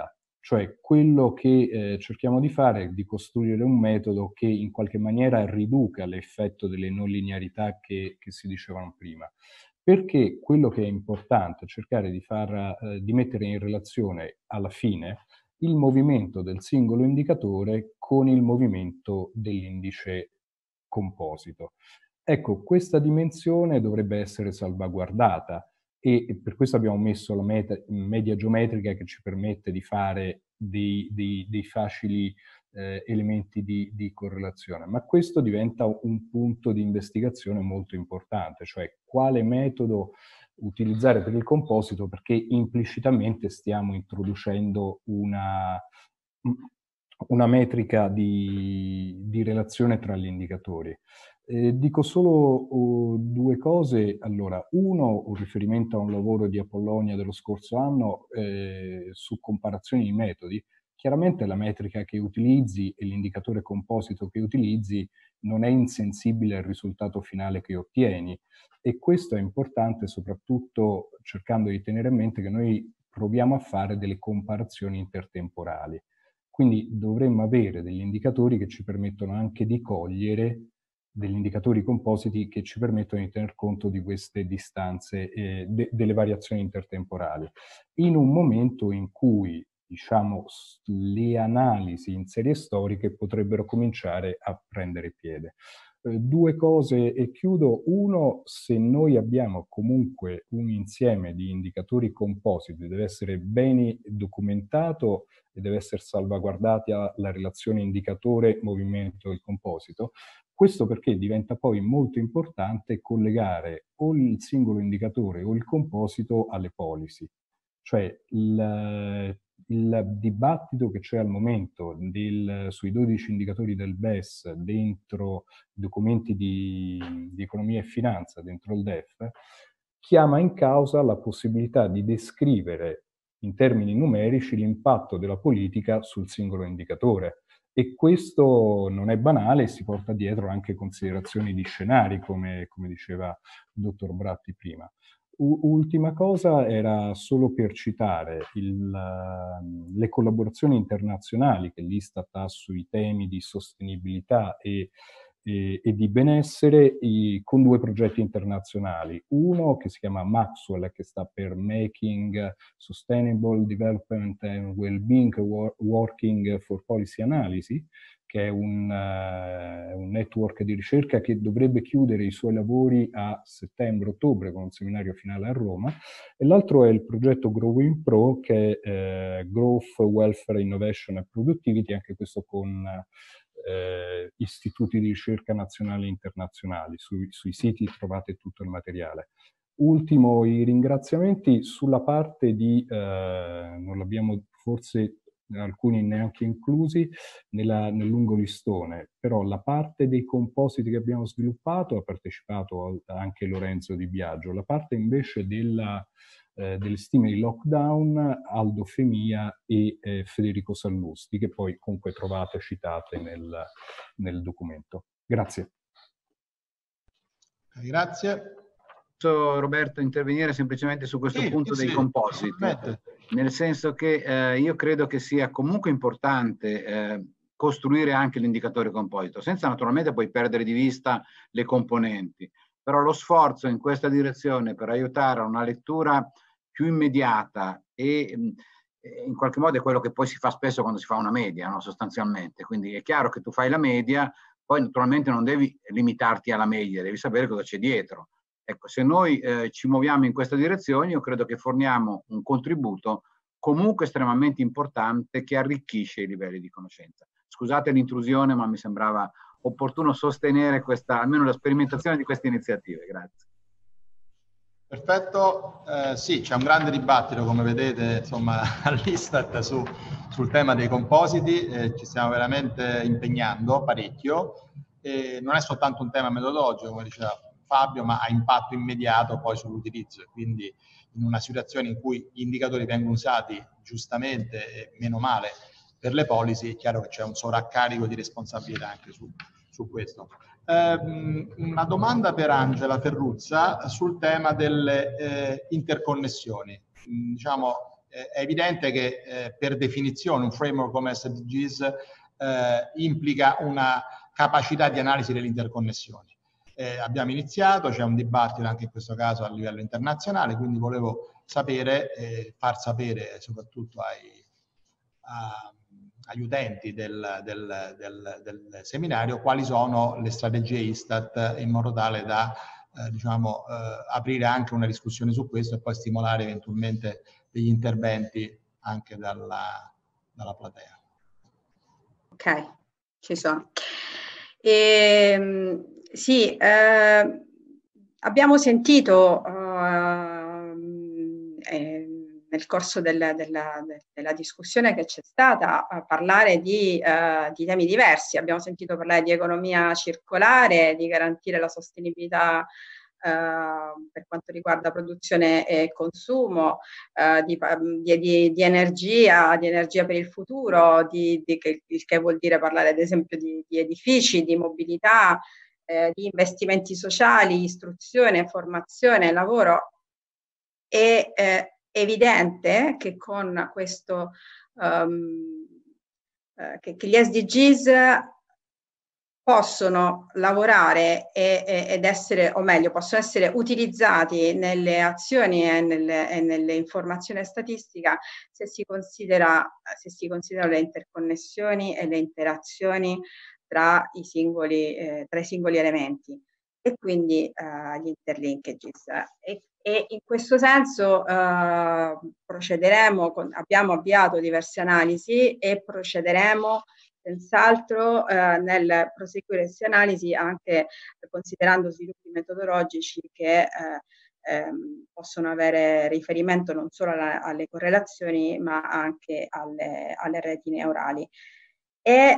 Cioè quello che eh, cerchiamo di fare è di costruire un metodo che in qualche maniera riduca l'effetto delle non linearità che, che si dicevano prima. Perché quello che è importante è cercare di, far, eh, di mettere in relazione alla fine il movimento del singolo indicatore con il movimento dell'indice composito. Ecco, questa dimensione dovrebbe essere salvaguardata e per questo abbiamo messo la meta, media geometrica che ci permette di fare dei, dei, dei facili eh, elementi di, di correlazione. Ma questo diventa un punto di investigazione molto importante, cioè quale metodo utilizzare per il composito, perché implicitamente stiamo introducendo una, una metrica di, di relazione tra gli indicatori. Eh, dico solo uh, due cose. Allora, uno, un riferimento a un lavoro di Apollonia dello scorso anno eh, su comparazioni di metodi. Chiaramente la metrica che utilizzi e l'indicatore composito che utilizzi non è insensibile al risultato finale che ottieni, e questo è importante soprattutto cercando di tenere a mente che noi proviamo a fare delle comparazioni intertemporali. Quindi dovremmo avere degli indicatori che ci permettono anche di cogliere degli indicatori compositi che ci permettono di tener conto di queste distanze, eh, de delle variazioni intertemporali. In un momento in cui, diciamo, le analisi in serie storiche potrebbero cominciare a prendere piede. Eh, due cose e chiudo. Uno, se noi abbiamo comunque un insieme di indicatori compositi, deve essere ben documentato e deve essere salvaguardata la relazione indicatore-movimento del composito. Questo perché diventa poi molto importante collegare o il singolo indicatore o il composito alle policy. Cioè il, il dibattito che c'è al momento del, sui dodici indicatori del B E S dentro documenti di, di economia e finanza, dentro il D E F, chiama in causa la possibilità di descrivere in termini numerici l'impatto della politica sul singolo indicatore. E questo non è banale, si porta dietro anche considerazioni di scenari, come, come diceva il dottor Bratti prima. U ultima cosa era solo per citare il, le collaborazioni internazionali che l'Istat ha sui temi di sostenibilità e, e, e di benessere i, con due progetti internazionali. Uno che si chiama Maxwell, che sta per Making Sustainable Development and Wellbeing Working for Policy Analysis, che è un, uh, un network di ricerca che dovrebbe chiudere i suoi lavori a settembre-ottobre con un seminario finale a Roma, e l'altro è il progetto Growing Pro, che è eh, Growth, Welfare, Innovation and Productivity, anche questo con eh, istituti di ricerca nazionali e internazionali. Sui, sui siti trovate tutto il materiale. Ultimo, i ringraziamenti sulla parte di, eh, non l'abbiamo forse alcuni neanche inclusi nella, nel lungo listone, però la parte dei compositi che abbiamo sviluppato ha partecipato anche Lorenzo Di Biagio, la parte invece della, eh, delle stime di lockdown Aldo Femia e eh, Federico Sallusti, che poi comunque trovate citate nel, nel documento. Grazie. Grazie. Posso, Roberto, intervenire semplicemente su questo sì, punto sì, dei compositi? Nel senso che eh, io credo che sia comunque importante eh, costruire anche l'indicatore composito, senza naturalmente poi perdere di vista le componenti, però lo sforzo in questa direzione per aiutare a una lettura più immediata e eh, in qualche modo è quello che poi si fa spesso quando si fa una media, no? Sostanzialmente. Quindi è chiaro che tu fai la media, poi naturalmente non devi limitarti alla media, devi sapere cosa c'è dietro. Ecco, se noi eh, ci muoviamo in questa direzione, io credo che forniamo un contributo comunque estremamente importante che arricchisce i livelli di conoscenza. Scusate l'intrusione, ma mi sembrava opportuno sostenere questa, almeno la sperimentazione di queste iniziative. Grazie. Perfetto, eh, sì, c'è un grande dibattito, come vedete, insomma, all'Istat su, sul tema dei compositi, eh, ci stiamo veramente impegnando parecchio, e non è soltanto un tema metodologico, come diceva Fabio, ma ha impatto immediato poi sull'utilizzo, e quindi in una situazione in cui gli indicatori vengono usati giustamente e meno male per le policy, è chiaro che c'è un sovraccarico di responsabilità anche su, su questo. Eh, una domanda per Angela Ferruzza sul tema delle eh, interconnessioni. Diciamo, eh, è evidente che eh, per definizione un framework come S D Gs eh, implica una capacità di analisi delle interconnessioni. Eh, abbiamo iniziato, c'è un dibattito anche in questo caso a livello internazionale, quindi volevo sapere, eh, far sapere soprattutto ai, a, agli utenti del, del, del, del seminario quali sono le strategie Istat, in modo tale da eh, diciamo, eh, aprire anche una discussione su questo e poi stimolare eventualmente degli interventi anche dalla, dalla platea. Ok, ci sono. E, sì, eh, abbiamo sentito uh, eh, nel corso del, della, della discussione che c'è stata uh, parlare di, uh, di temi diversi. Abbiamo sentito parlare di economia circolare, di garantire la sostenibilità Uh, per quanto riguarda produzione e consumo, uh, di, di, di energia, di energia per il futuro, di, di, che, il che vuol dire parlare ad esempio di, di edifici, di mobilità, eh, di investimenti sociali, istruzione, formazione, lavoro. È eh, evidente che con questo, um, eh, che, che gli S D Gs possono lavorare e, e, ed essere, o meglio, possono essere utilizzati nelle azioni e nelle, e nelle informazioni statistica se si considera, se si considerano le interconnessioni e le interazioni tra i singoli, eh, tra i singoli elementi e quindi eh, gli interlinkages. E, e in questo senso eh, procederemo, con, abbiamo avviato diverse analisi e procederemo senz'altro eh, nel proseguire queste analisi anche considerando sviluppi metodologici che eh, ehm, possono avere riferimento non solo alla, alle correlazioni ma anche alle, alle reti neurali. È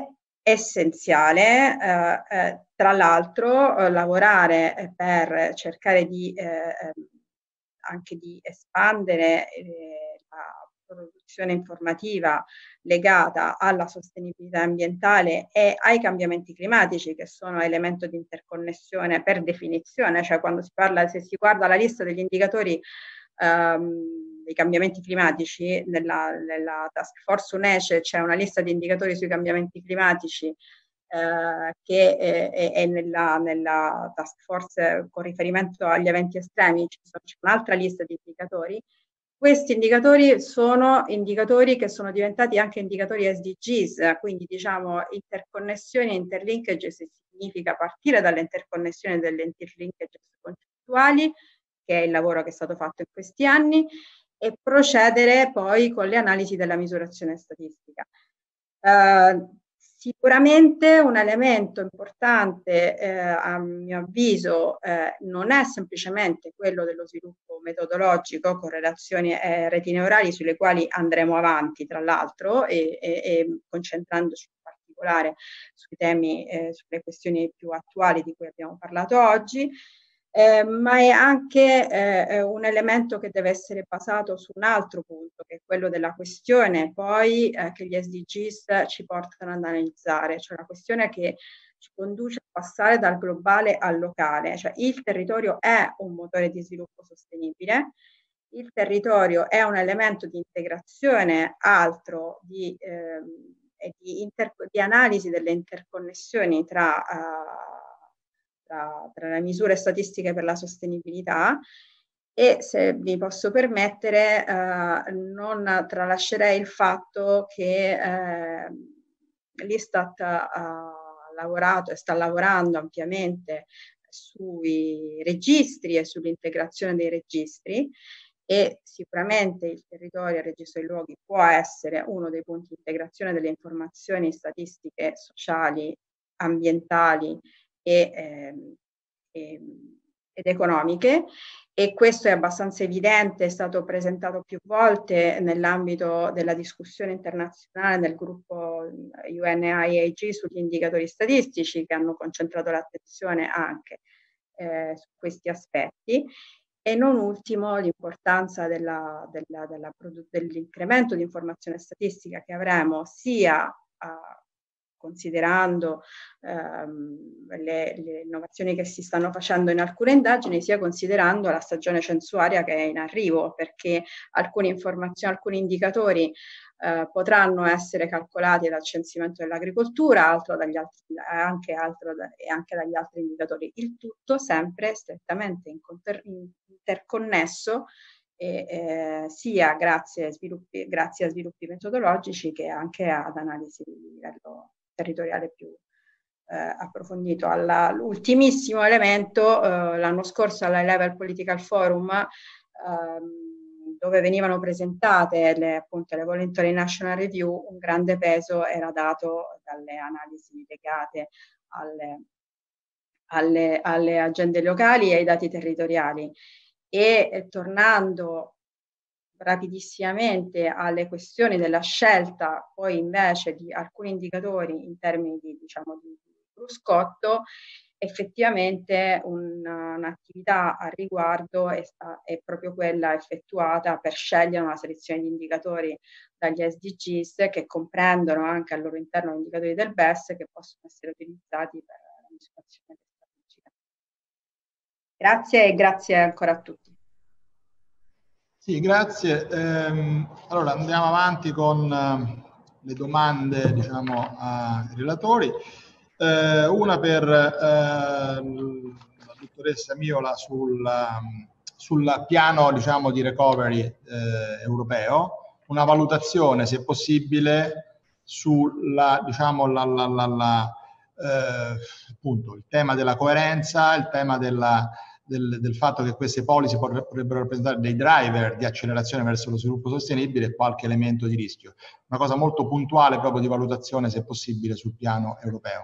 essenziale eh, eh, tra l'altro eh, lavorare per cercare di eh, anche di espandere eh, la produzione informativa legata alla sostenibilità ambientale e ai cambiamenti climatici, che sono elemento di interconnessione per definizione, cioè quando si parla, se si guarda la lista degli indicatori ehm, dei cambiamenti climatici, nella, nella task force U N E C E c'è una lista di indicatori sui cambiamenti climatici eh, che è, è, è nella, nella task force con riferimento agli eventi estremi, c'è un'altra lista di indicatori. Questi indicatori sono indicatori che sono diventati anche indicatori S D Gs, quindi diciamo interconnessioni e interlinkage significa partire dalle interconnessioni e delle interlinkage concettuali, che è il lavoro che è stato fatto in questi anni, e procedere poi con le analisi della misurazione statistica. Uh, Sicuramente un elemento importante, eh, a mio avviso, eh, non è semplicemente quello dello sviluppo metodologico con relazioni e reti neurali sulle quali andremo avanti, tra l'altro, e, e, e concentrandoci in particolare sui temi, eh, sulle questioni più attuali di cui abbiamo parlato oggi, Eh, ma è anche eh, un elemento che deve essere basato su un altro punto, che è quello della questione poi eh, che gli S D Gs ci portano ad analizzare, cioè la questione che ci conduce a passare dal globale al locale, cioè il territorio è un motore di sviluppo sostenibile, il territorio è un elemento di integrazione altro di, eh, di, inter- di analisi delle interconnessioni tra uh, Tra, tra le misure statistiche per la sostenibilità e, se mi posso permettere, eh, non tralascerei il fatto che eh, l'Istat ha lavorato e sta lavorando ampiamente sui registri e sull'integrazione dei registri, e sicuramente il territorio, il registro dei luoghi, può essere uno dei punti di integrazione delle informazioni statistiche sociali, ambientali E, ehm, e, ed economiche, e questo è abbastanza evidente, è stato presentato più volte nell'ambito della discussione internazionale del gruppo U N I A G sugli indicatori statistici, che hanno concentrato l'attenzione anche eh, su questi aspetti, e non ultimo l'importanza della, della, della, dell'incremento di informazione statistica che avremo sia a considerando ehm, le, le innovazioni che si stanno facendo in alcune indagini, sia considerando la stagione censuaria che è in arrivo, perché alcune informazioni, alcuni indicatori eh, potranno essere calcolati dal censimento dell'agricoltura, altro dagli altri, anche, altro da, e anche dagli altri indicatori. Il tutto sempre strettamente inter, interconnesso e, eh, sia grazie a, sviluppi, grazie a sviluppi metodologici che anche ad analisi di livello territoriale più eh, approfondito. L'ultimissimo elemento, eh, l'anno scorso all'High Level Political Forum, ehm, dove venivano presentate le, appunto, le Voluntary National Review, un grande peso era dato dalle analisi legate alle, alle, alle agende locali e ai dati territoriali. E eh, tornando rapidissimamente alle questioni della scelta poi invece di alcuni indicatori in termini di, diciamo, di cruscotto, effettivamente un, un'attività a riguardo è, è proprio quella effettuata per scegliere una selezione di indicatori dagli S D Gs che comprendono anche al loro interno gli indicatori del B E S che possono essere utilizzati per la misurazione strategica. Grazie e grazie ancora a tutti. Sì, grazie. Ehm, allora andiamo avanti con uh, le domande, diciamo, ai relatori. Eh, una per eh, la dottoressa Miola sul, um, sul piano, diciamo, di recovery eh, europeo, una valutazione, se possibile, sulla, diciamo, la, la, la, la, eh, appunto, il tema della coerenza, il tema della Del, del fatto che queste policy potrebbero rappresentare dei driver di accelerazione verso lo sviluppo sostenibile e qualche elemento di rischio. Una cosa molto puntuale proprio di valutazione, se possibile, sul piano europeo.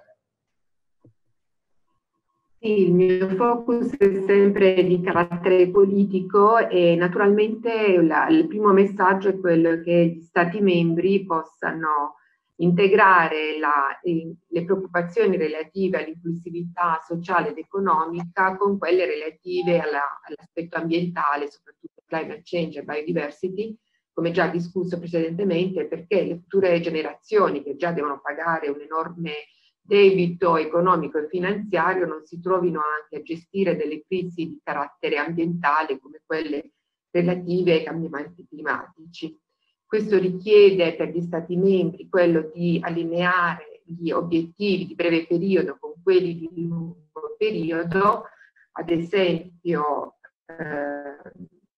Sì, il mio focus è sempre di carattere politico e naturalmente la, il primo messaggio è quello che gli Stati membri possano integrare la, eh, le preoccupazioni relative all'inclusività sociale ed economica con quelle relative alla, all'aspetto ambientale, soprattutto climate change e biodiversity, come già discusso precedentemente, perché le future generazioni che già devono pagare un enorme debito economico e finanziario non si trovino anche a gestire delle crisi di carattere ambientale come quelle relative ai cambiamenti climatici. Questo richiede per gli Stati membri quello di allineare gli obiettivi di breve periodo con quelli di lungo periodo, ad esempio eh,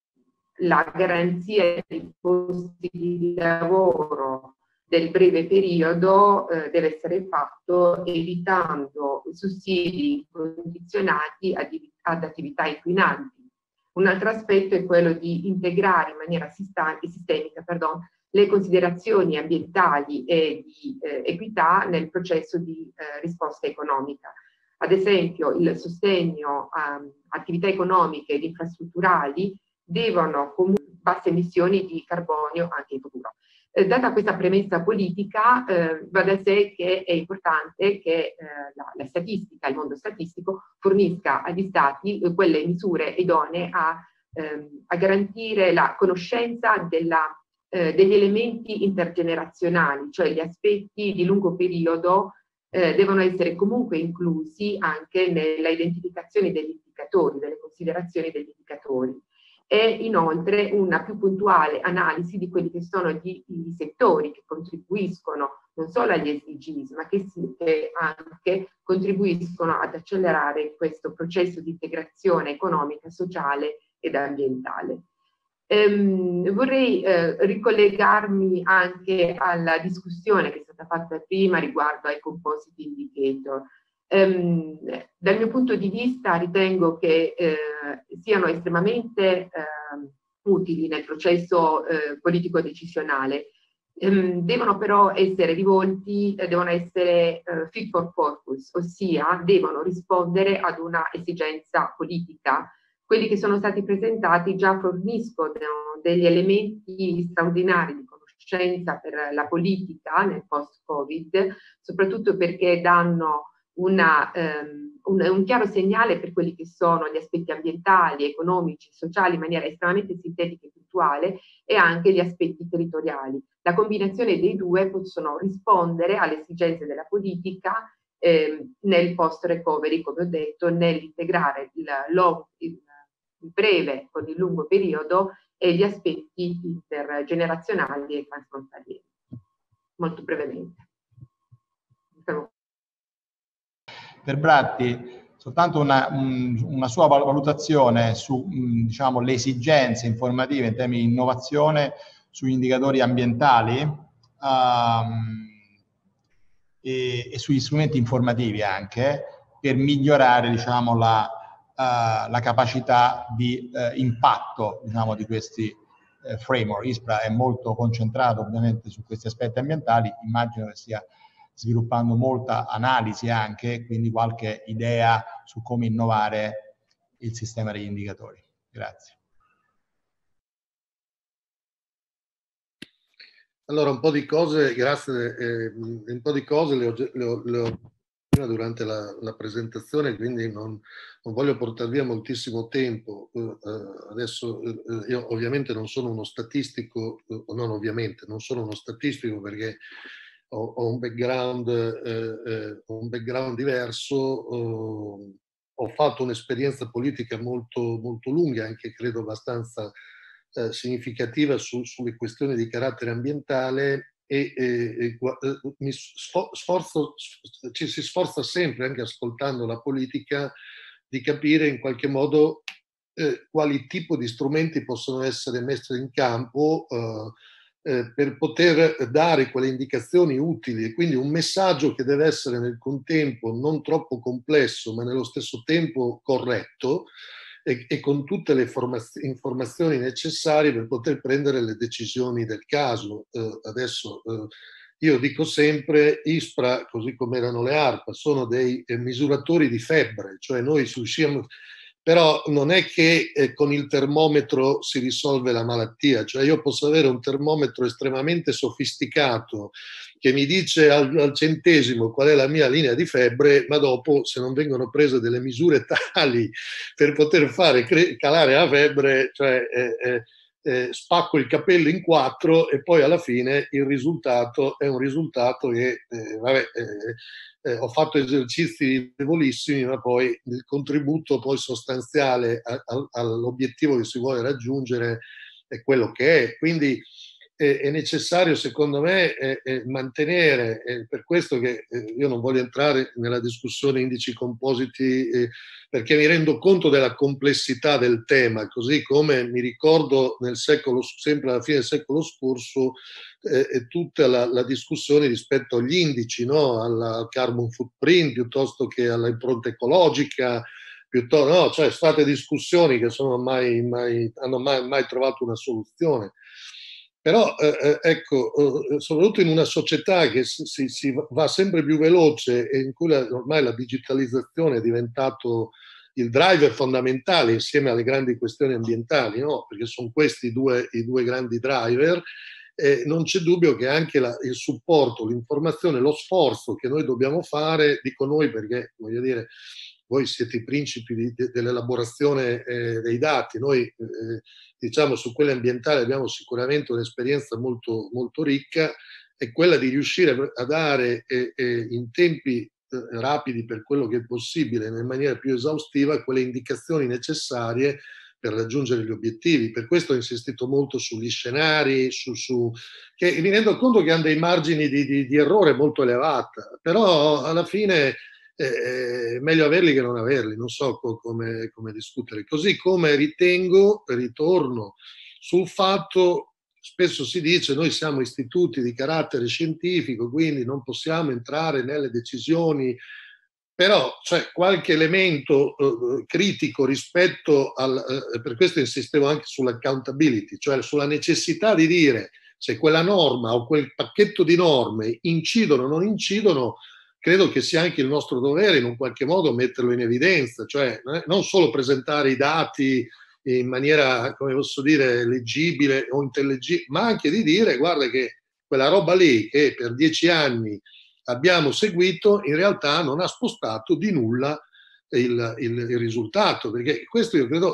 la garanzia di posti di lavoro del breve periodo eh, deve essere fatto evitando sussidi condizionati ad, ad attività inquinanti. Un altro aspetto è quello di integrare in maniera sistemica pardon, le considerazioni ambientali e di eh, equità nel processo di eh, risposta economica. Ad esempio, il sostegno a attività economiche ed infrastrutturali devono comunque basse emissioni di carbonio anche in futuro. Eh, data questa premessa politica, eh, va da sé che è importante che eh, la, la statistica, il mondo statistico, fornisca agli Stati eh, quelle misure idonee a, ehm, a garantire la conoscenza della, eh, degli elementi intergenerazionali, cioè gli aspetti di lungo periodo eh, devono essere comunque inclusi anche nella identificazione degli indicatori, delle considerazioni degli indicatori. E inoltre una più puntuale analisi di quelli che sono gli, i settori che contribuiscono non solo agli S D Gs, ma che, si, che anche contribuiscono ad accelerare questo processo di integrazione economica, sociale ed ambientale. Ehm, vorrei eh, ricollegarmi anche alla discussione che è stata fatta prima riguardo ai composite indicator. Um, dal mio punto di vista ritengo che eh, siano estremamente eh, utili nel processo eh, politico decisionale. Um, devono però essere rivolti, eh, devono essere eh, fit for purpose, ossia devono rispondere ad una esigenza politica. Quelli che sono stati presentati già forniscono degli elementi straordinari di conoscenza per la politica nel post-Covid, soprattutto perché danno Una, um, un, un chiaro segnale per quelli che sono gli aspetti ambientali, economici, sociali in maniera estremamente sintetica e attuale e anche gli aspetti territoriali. La combinazione dei due possono rispondere alle esigenze della politica eh, nel post-recovery, come ho detto, nell'integrare il, il, il breve con il lungo periodo e gli aspetti intergenerazionali e transfrontalieri. Molto brevemente. Per Bratti, soltanto una, una sua valutazione su diciamo, le esigenze informative in termini di innovazione sugli indicatori ambientali um, e, e sugli strumenti informativi anche per migliorare diciamo, la, uh, la capacità di uh, impatto diciamo, di questi uh, framework. ISPRA è molto concentrato ovviamente su questi aspetti ambientali, immagino che stia sviluppando molta analisi anche, quindi qualche idea su come innovare il sistema degli indicatori. Grazie. Allora, un po' di cose, grazie, eh, un po' di cose le ho, le ho, le ho prima durante la, la presentazione, quindi non, non voglio portare via moltissimo tempo. Uh, adesso uh, io ovviamente non sono uno statistico, uh, non ovviamente, non sono uno statistico perché ho, ho un background, eh, eh, un background diverso, uh, ho fatto un'esperienza politica molto, molto lunga, anche credo abbastanza eh, significativa su, sulle questioni di carattere ambientale e, e, e mi sforzo, ci si sforza sempre, anche ascoltando la politica, di capire in qualche modo eh, quali tipo di strumenti possono essere messi in campo eh, eh, per poter dare quelle indicazioni utili, e quindi un messaggio che deve essere nel contempo non troppo complesso ma nello stesso tempo corretto e, e con tutte le informazioni necessarie per poter prendere le decisioni del caso. Eh, adesso eh, io dico sempre, ISPRA, così come erano le ARPA, sono dei eh, misuratori di febbre, cioè noi riusciamo, però non è che eh, con il termometro si risolve la malattia, cioè io posso avere un termometro estremamente sofisticato che mi dice al, al centesimo qual è la mia linea di febbre, ma dopo se non vengono prese delle misure tali per poter fare calare la febbre, cioè eh, eh, eh, spacco il capello in quattro e poi alla fine il risultato è un risultato che, eh, vabbè, eh, Eh, ho fatto esercizi debolissimi, ma poi il contributo poi sostanziale a, a, all'obiettivo che si vuole raggiungere è quello che è. Quindi eh, è necessario, secondo me, eh, eh, mantenere, eh, per questo che eh, io non voglio entrare nella discussione indici compositi, eh, perché mi rendo conto della complessità del tema, così come mi ricordo nel secolo, sempre alla fine del secolo scorso, Eh, tutta la, la discussione rispetto agli indici, no? Al carbon footprint piuttosto che all'impronta ecologica, piuttosto, no? Cioè state discussioni che sono mai, mai, hanno mai, mai trovato una soluzione. Però eh, ecco, eh, soprattutto in una società che si, si, si va sempre più veloce e in cui la, ormai la digitalizzazione è diventato il driver fondamentale insieme alle grandi questioni ambientali, no? Perché sono questi due, i due grandi driver. Eh, non c'è dubbio che anche la, il supporto, l'informazione, lo sforzo che noi dobbiamo fare, dico noi perché voglio dire, voi siete i principi di, de, dell'elaborazione eh, dei dati, noi eh, diciamo su quelle ambientali abbiamo sicuramente un'esperienza molto, molto ricca, è quella di riuscire a dare eh, eh, in tempi eh, rapidi per quello che è possibile, in maniera più esaustiva, quelle indicazioni necessarie per raggiungere gli obiettivi. Per questo ho insistito molto sugli scenari, su, su, che mi rendo conto che hanno dei margini di, di, di errore molto elevati, però alla fine eh, è meglio averli che non averli, non so co come, come discutere. Così come ritengo, ritorno sul fatto, spesso si dice noi siamo istituti di carattere scientifico, quindi non possiamo entrare nelle decisioni. Però c'è qualche elemento eh, critico rispetto al, eh, per questo insistevo anche sull'accountability, cioè sulla necessità di dire se quella norma o quel pacchetto di norme incidono o non incidono. Credo che sia anche il nostro dovere in un qualche modo metterlo in evidenza, cioè eh, non solo presentare i dati in maniera, come posso dire, leggibile o intellegibile, ma anche di dire guarda che quella roba lì che per dieci anni abbiamo seguito, in realtà non ha spostato di nulla il, il, il risultato, perché questo io credo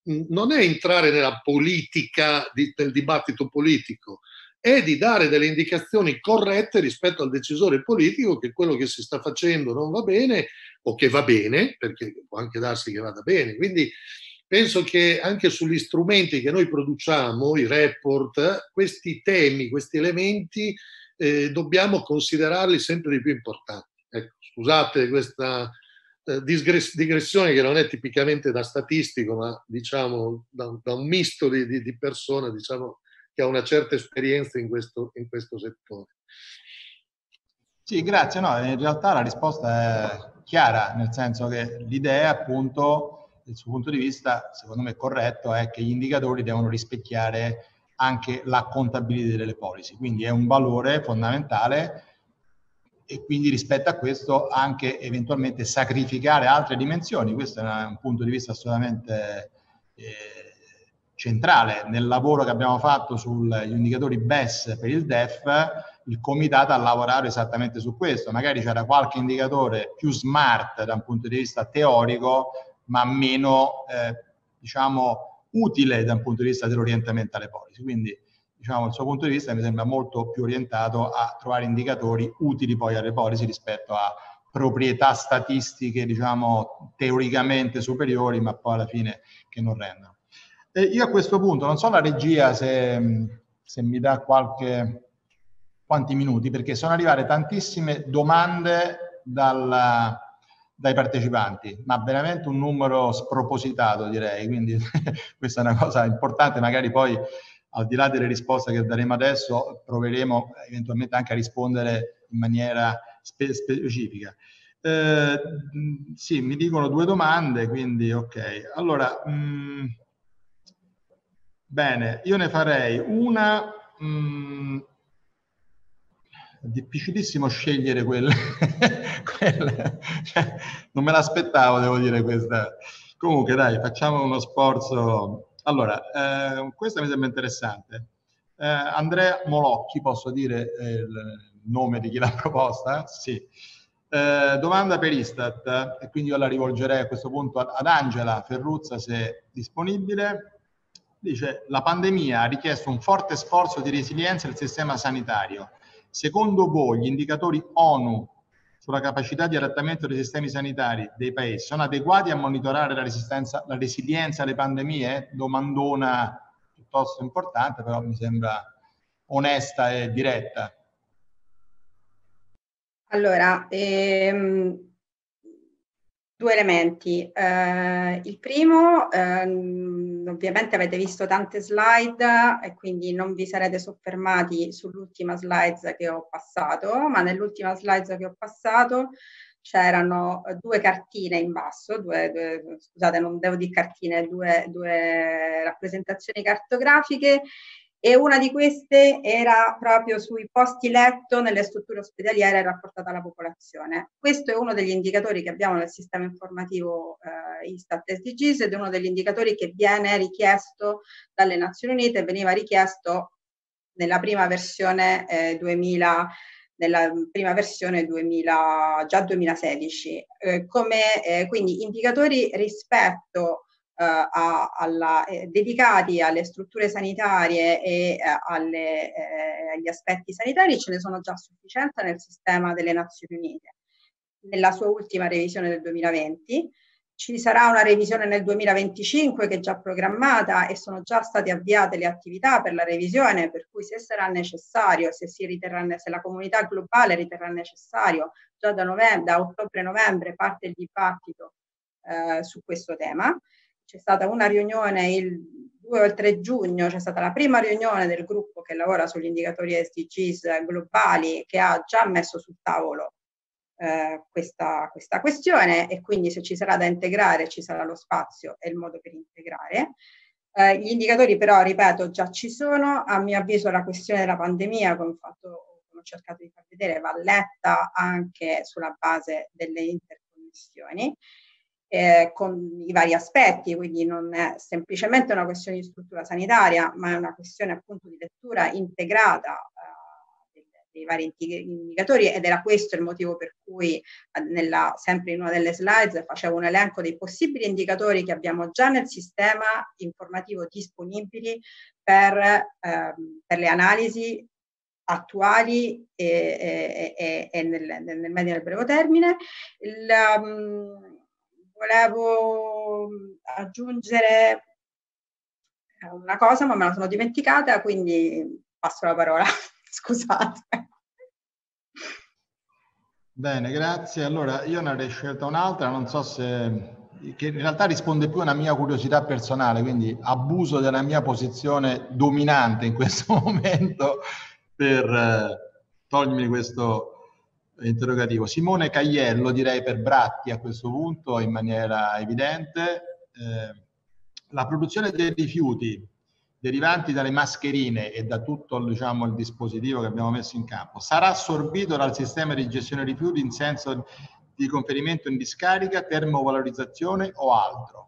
non è entrare nella politica, di, del dibattito politico, è di dare delle indicazioni corrette rispetto al decisore politico che quello che si sta facendo non va bene o che va bene, perché può anche darsi che vada bene. Quindi penso che anche sugli strumenti che noi produciamo, i report, questi temi, questi elementi, eh, dobbiamo considerarli sempre di più importanti. Ecco, scusate questa eh, digressione che non è tipicamente da statistico, ma diciamo da, da un misto di, di, di persone, diciamo, che ha una certa esperienza in questo, in questo settore. Sì, grazie. No, in realtà la risposta è chiara, nel senso che l'idea, appunto, dal suo punto di vista, secondo me corretto, è che gli indicatori devono rispecchiare anche la contabilità delle policy, quindi è un valore fondamentale e quindi rispetto a questo anche eventualmente sacrificare altre dimensioni. Questo è un punto di vista assolutamente eh, centrale. Nel lavoro che abbiamo fatto sugli indicatori B E S per il D E F, il comitato ha lavorato esattamente su questo. Magari c'era qualche indicatore più smart da un punto di vista teorico, ma meno, eh, diciamo, utile da un punto di vista dell'orientamento alle policy. Quindi, diciamo, il suo punto di vista mi sembra molto più orientato a trovare indicatori utili poi alle policy rispetto a proprietà statistiche, diciamo, teoricamente superiori, ma poi alla fine che non rendono. E io a questo punto, non so la regia se, se mi dà qualche... quanti minuti, perché sono arrivate tantissime domande dal, dai partecipanti, ma veramente un numero spropositato, direi, quindi questa è una cosa importante. Magari poi, al di là delle risposte che daremo adesso, proveremo eventualmente anche a rispondere in maniera spe specifica. Eh, sì, mi dicono due domande, quindi ok. Allora, mh, bene, io ne farei una... Mh, è difficilissimo scegliere quelle, quelle. Cioè, non me l'aspettavo, devo dire, questa. Comunque dai, facciamo uno sforzo. Allora, eh, questa mi sembra interessante. Eh, Andrea Molocchi, posso dire eh, il nome di chi l'ha proposta? Sì. Eh, domanda per Istat, e quindi io la rivolgerei a questo punto ad Angela Ferruzza, se è disponibile. Dice: la pandemia ha richiesto un forte sforzo di resilienza del sistema sanitario. Secondo voi gli indicatori ONU sulla capacità di adattamento dei sistemi sanitari dei paesi sono adeguati a monitorare la resistenza, la resilienza alle pandemie? Domandona piuttosto importante, però mi sembra onesta e diretta. Allora, ehm, due elementi. Eh, il primo, ehm, ovviamente avete visto tante slide e quindi non vi sarete soffermati sull'ultima slide che ho passato, ma nell'ultima slide che ho passato c'erano due cartine in basso, due, due, scusate, non devo dire cartine, due, due rappresentazioni cartografiche, e una di queste era proprio sui posti letto nelle strutture ospedaliere rapportate alla popolazione. Questo è uno degli indicatori che abbiamo nel sistema informativo eh, Istat S D Gs ed è uno degli indicatori che viene richiesto dalle Nazioni Unite e veniva richiesto nella prima versione eh, duemila, nella prima versione duemila, già duemilasedici, eh, come eh, quindi indicatori rispetto Uh, a, alla, eh, dedicati alle strutture sanitarie e eh, alle, eh, agli aspetti sanitari ce ne sono già a sufficienza nel sistema delle Nazioni Unite. Nella sua ultima revisione del duemilaventi ci sarà una revisione nel duemilaventicinque che è già programmata e sono già state avviate le attività per la revisione, per cui se sarà necessario, se, si riterrà, se la comunità globale riterrà necessario, già da, da ottobre-novembre parte il dibattito eh, su questo tema. C'è stata una riunione il due o il tre giugno, c'è stata la prima riunione del gruppo che lavora sugli indicatori S D Gs globali che ha già messo sul tavolo eh, questa, questa questione e quindi se ci sarà da integrare ci sarà lo spazio e il modo per integrare. Eh, gli indicatori però, ripeto, già ci sono. A mio avviso la questione della pandemia, come ho, fatto, come ho cercato di far vedere, va letta anche sulla base delle interconnessioni. Eh, con i vari aspetti, quindi non è semplicemente una questione di struttura sanitaria, ma è una questione appunto di lettura integrata eh, dei, i vari indicatori, ed era questo il motivo per cui nella, sempre in una delle slides facevo un elenco dei possibili indicatori che abbiamo già nel sistema informativo disponibili per, ehm, per le analisi attuali e, e, e, e nel, nel medio e nel breve termine. Il, um, volevo aggiungere una cosa, ma me la sono dimenticata, quindi passo la parola. Scusate. Bene, grazie. Allora, io ne avrei scelta un'altra, non so se... che in realtà risponde più a una mia curiosità personale, quindi abuso della mia posizione dominante in questo momento per eh, togliermi questo interrogativo. Simone Caiello, direi per Bratti a questo punto, in maniera evidente. Eh, la produzione dei rifiuti derivanti dalle mascherine e da tutto, diciamo, il dispositivo che abbiamo messo in campo sarà assorbito dal sistema di gestione rifiuti in senso di conferimento in discarica, termovalorizzazione o altro?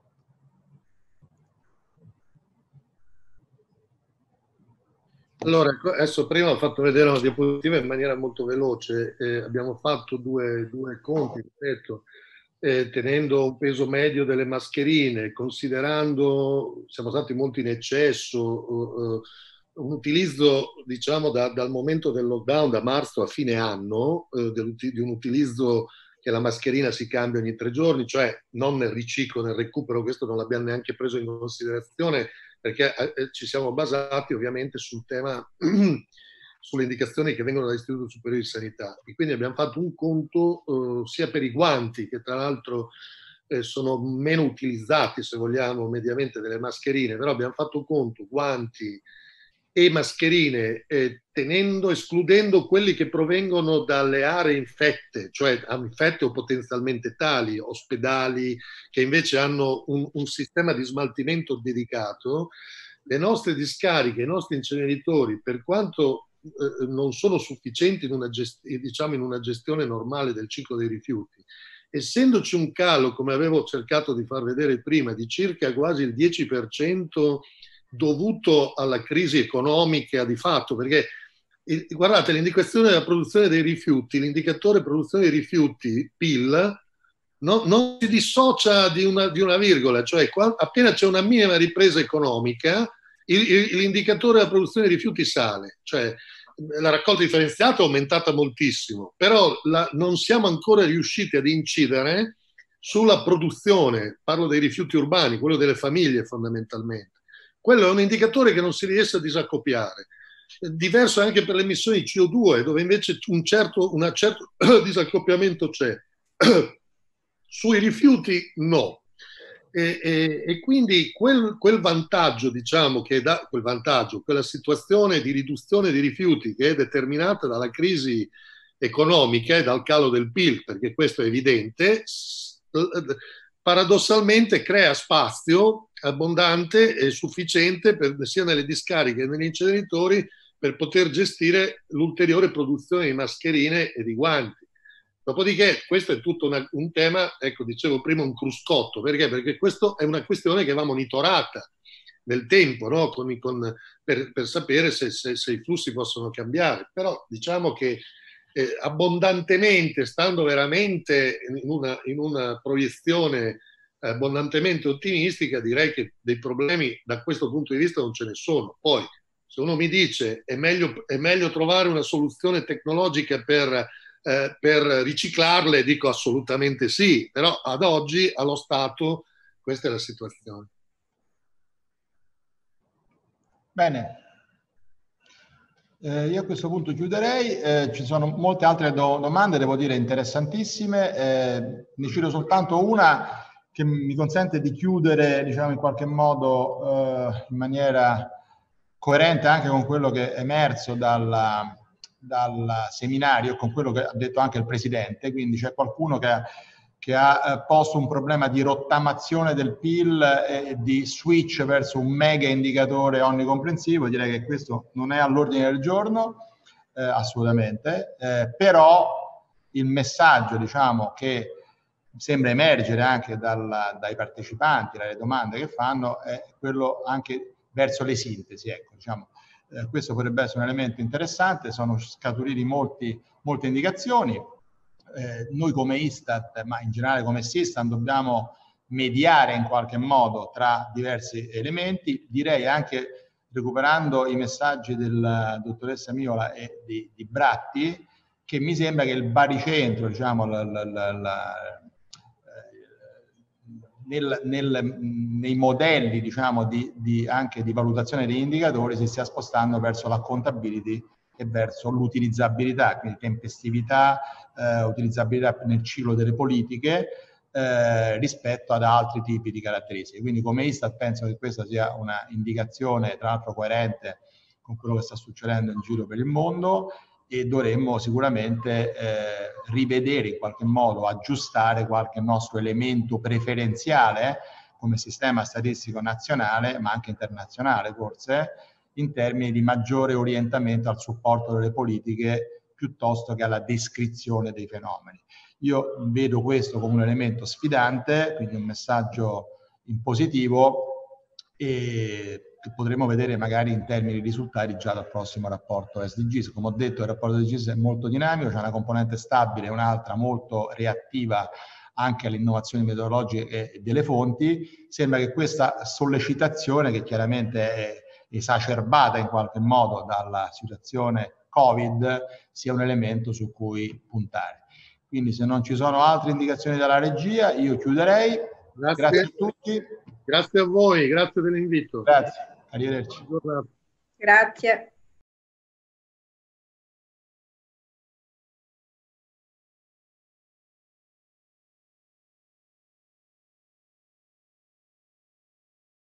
Allora, adesso prima ho fatto vedere una diapositiva in maniera molto veloce. Eh, abbiamo fatto due, due conti, ripeto, eh, tenendo un peso medio delle mascherine, considerando, siamo stati molto in eccesso, eh, un utilizzo, diciamo, da, dal momento del lockdown, da marzo a fine anno, eh, di un utilizzo che la mascherina si cambia ogni tre giorni, cioè non nel riciclo, nel recupero, questo non l'abbiamo neanche preso in considerazione, perché eh, ci siamo basati ovviamente sul tema, sulle indicazioni che vengono dall'Istituto Superiore di Sanità. E quindi abbiamo fatto un conto eh, sia per i guanti, che tra l'altro eh, sono meno utilizzati, se vogliamo, mediamente delle mascherine, però abbiamo fatto un conto, guanti e mascherine, eh, tenendo, escludendo quelli che provengono dalle aree infette, cioè infette o potenzialmente tali, ospedali, che invece hanno un, un sistema di smaltimento dedicato. Le nostre discariche, i nostri inceneritori, per quanto eh, non sono sufficienti in una, gest- diciamo in una gestione normale del ciclo dei rifiuti, essendoci un calo, come avevo cercato di far vedere prima, di circa quasi il dieci per cento dovuto alla crisi economica di fatto, perché guardate, l'indicazione della produzione dei rifiuti, l'indicatore produzione dei rifiuti, P I L, no, non si dissocia di una, di una virgola, cioè quando, appena c'è una minima ripresa economica, il, il, l'indicatore della produzione dei rifiuti sale, cioè la raccolta differenziata è aumentata moltissimo, però la, non siamo ancora riusciti ad incidere sulla produzione, parlo dei rifiuti urbani, quello delle famiglie fondamentalmente. Quello è un indicatore che non si riesce a disaccoppiare. Diverso anche per le emissioni di C O due, dove invece un certo, un certo disaccoppiamento c'è. Sui rifiuti no. E, e, e quindi quel, quel vantaggio, diciamo, che da quel vantaggio, quella situazione di riduzione di rifiuti che è determinata dalla crisi economica e dal calo del P I L, perché questo è evidente, paradossalmente crea spazio abbondante e sufficiente per, sia nelle discariche che negli inceneritori per poter gestire l'ulteriore produzione di mascherine e di guanti. Dopodiché questo è tutto una, un tema, ecco, dicevo prima, un cruscotto. Perché? Perché questo è una questione che va monitorata nel tempo, no? con, con, per, per sapere se, se, se i flussi possono cambiare. Però diciamo che eh, abbondantemente, stando veramente in una, in una proiezione abbondantemente ottimistica, direi che dei problemi da questo punto di vista non ce ne sono. Poi, se uno mi dice è meglio, è meglio trovare una soluzione tecnologica per, eh, per riciclarle, dico assolutamente sì, però ad oggi, allo stato, questa è la situazione. Bene. Eh, io a questo punto chiuderei, eh, ci sono molte altre do- domande, devo dire interessantissime, eh, ne cito soltanto una che mi consente di chiudere, diciamo, in qualche modo eh, in maniera coerente anche con quello che è emerso dalla, dal seminario, con quello che ha detto anche il Presidente. Quindi c'è qualcuno che ha, che ha posto un problema di rottamazione del P I L e di switch verso un mega indicatore onnicomprensivo. Direi che questo non è all'ordine del giorno, eh, assolutamente, eh, però il messaggio, diciamo, che sembra emergere anche dal, dai partecipanti, dalle domande che fanno, è quello anche verso le sintesi. Ecco, diciamo, Eh, questo potrebbe essere un elemento interessante, sono scaturiti molti, molte indicazioni. Eh, noi come Istat, ma in generale come Sistan, dobbiamo mediare in qualche modo tra diversi elementi, direi anche recuperando i messaggi della dottoressa Miola e di, di Bratti, che mi sembra che il baricentro, diciamo, la, la, la, la, nel, nel, nei modelli, diciamo, di, di, anche di valutazione degli indicatori si stia spostando verso l'accountability e verso l'utilizzabilità, quindi tempestività, eh, utilizzabilità nel ciclo delle politiche, Eh, rispetto ad altri tipi di caratteristiche. Quindi come Istat penso che questa sia una indicazione tra l'altro coerente con quello che sta succedendo in giro per il mondo, e dovremmo sicuramente eh, rivedere in qualche modo, aggiustare qualche nostro elemento preferenziale come sistema statistico nazionale, ma anche internazionale forse, in termini di maggiore orientamento al supporto delle politiche piuttosto che alla descrizione dei fenomeni. Io vedo questo come un elemento sfidante, quindi un messaggio in positivo, e che potremo vedere magari in termini di risultati già dal prossimo rapporto S D Gs. Come ho detto, il rapporto S D Gs è molto dinamico, c'è una componente stabile e un'altra molto reattiva anche alle innovazioni metodologiche e delle fonti. Sembra che questa sollecitazione, che chiaramente è esacerbata in qualche modo dalla situazione Covid, sia un elemento su cui puntare. Quindi se non ci sono altre indicazioni dalla regia, io chiuderei. Grazie, grazie a tutti. Grazie a voi, grazie dell'invito. Grazie, arrivederci. Grazie.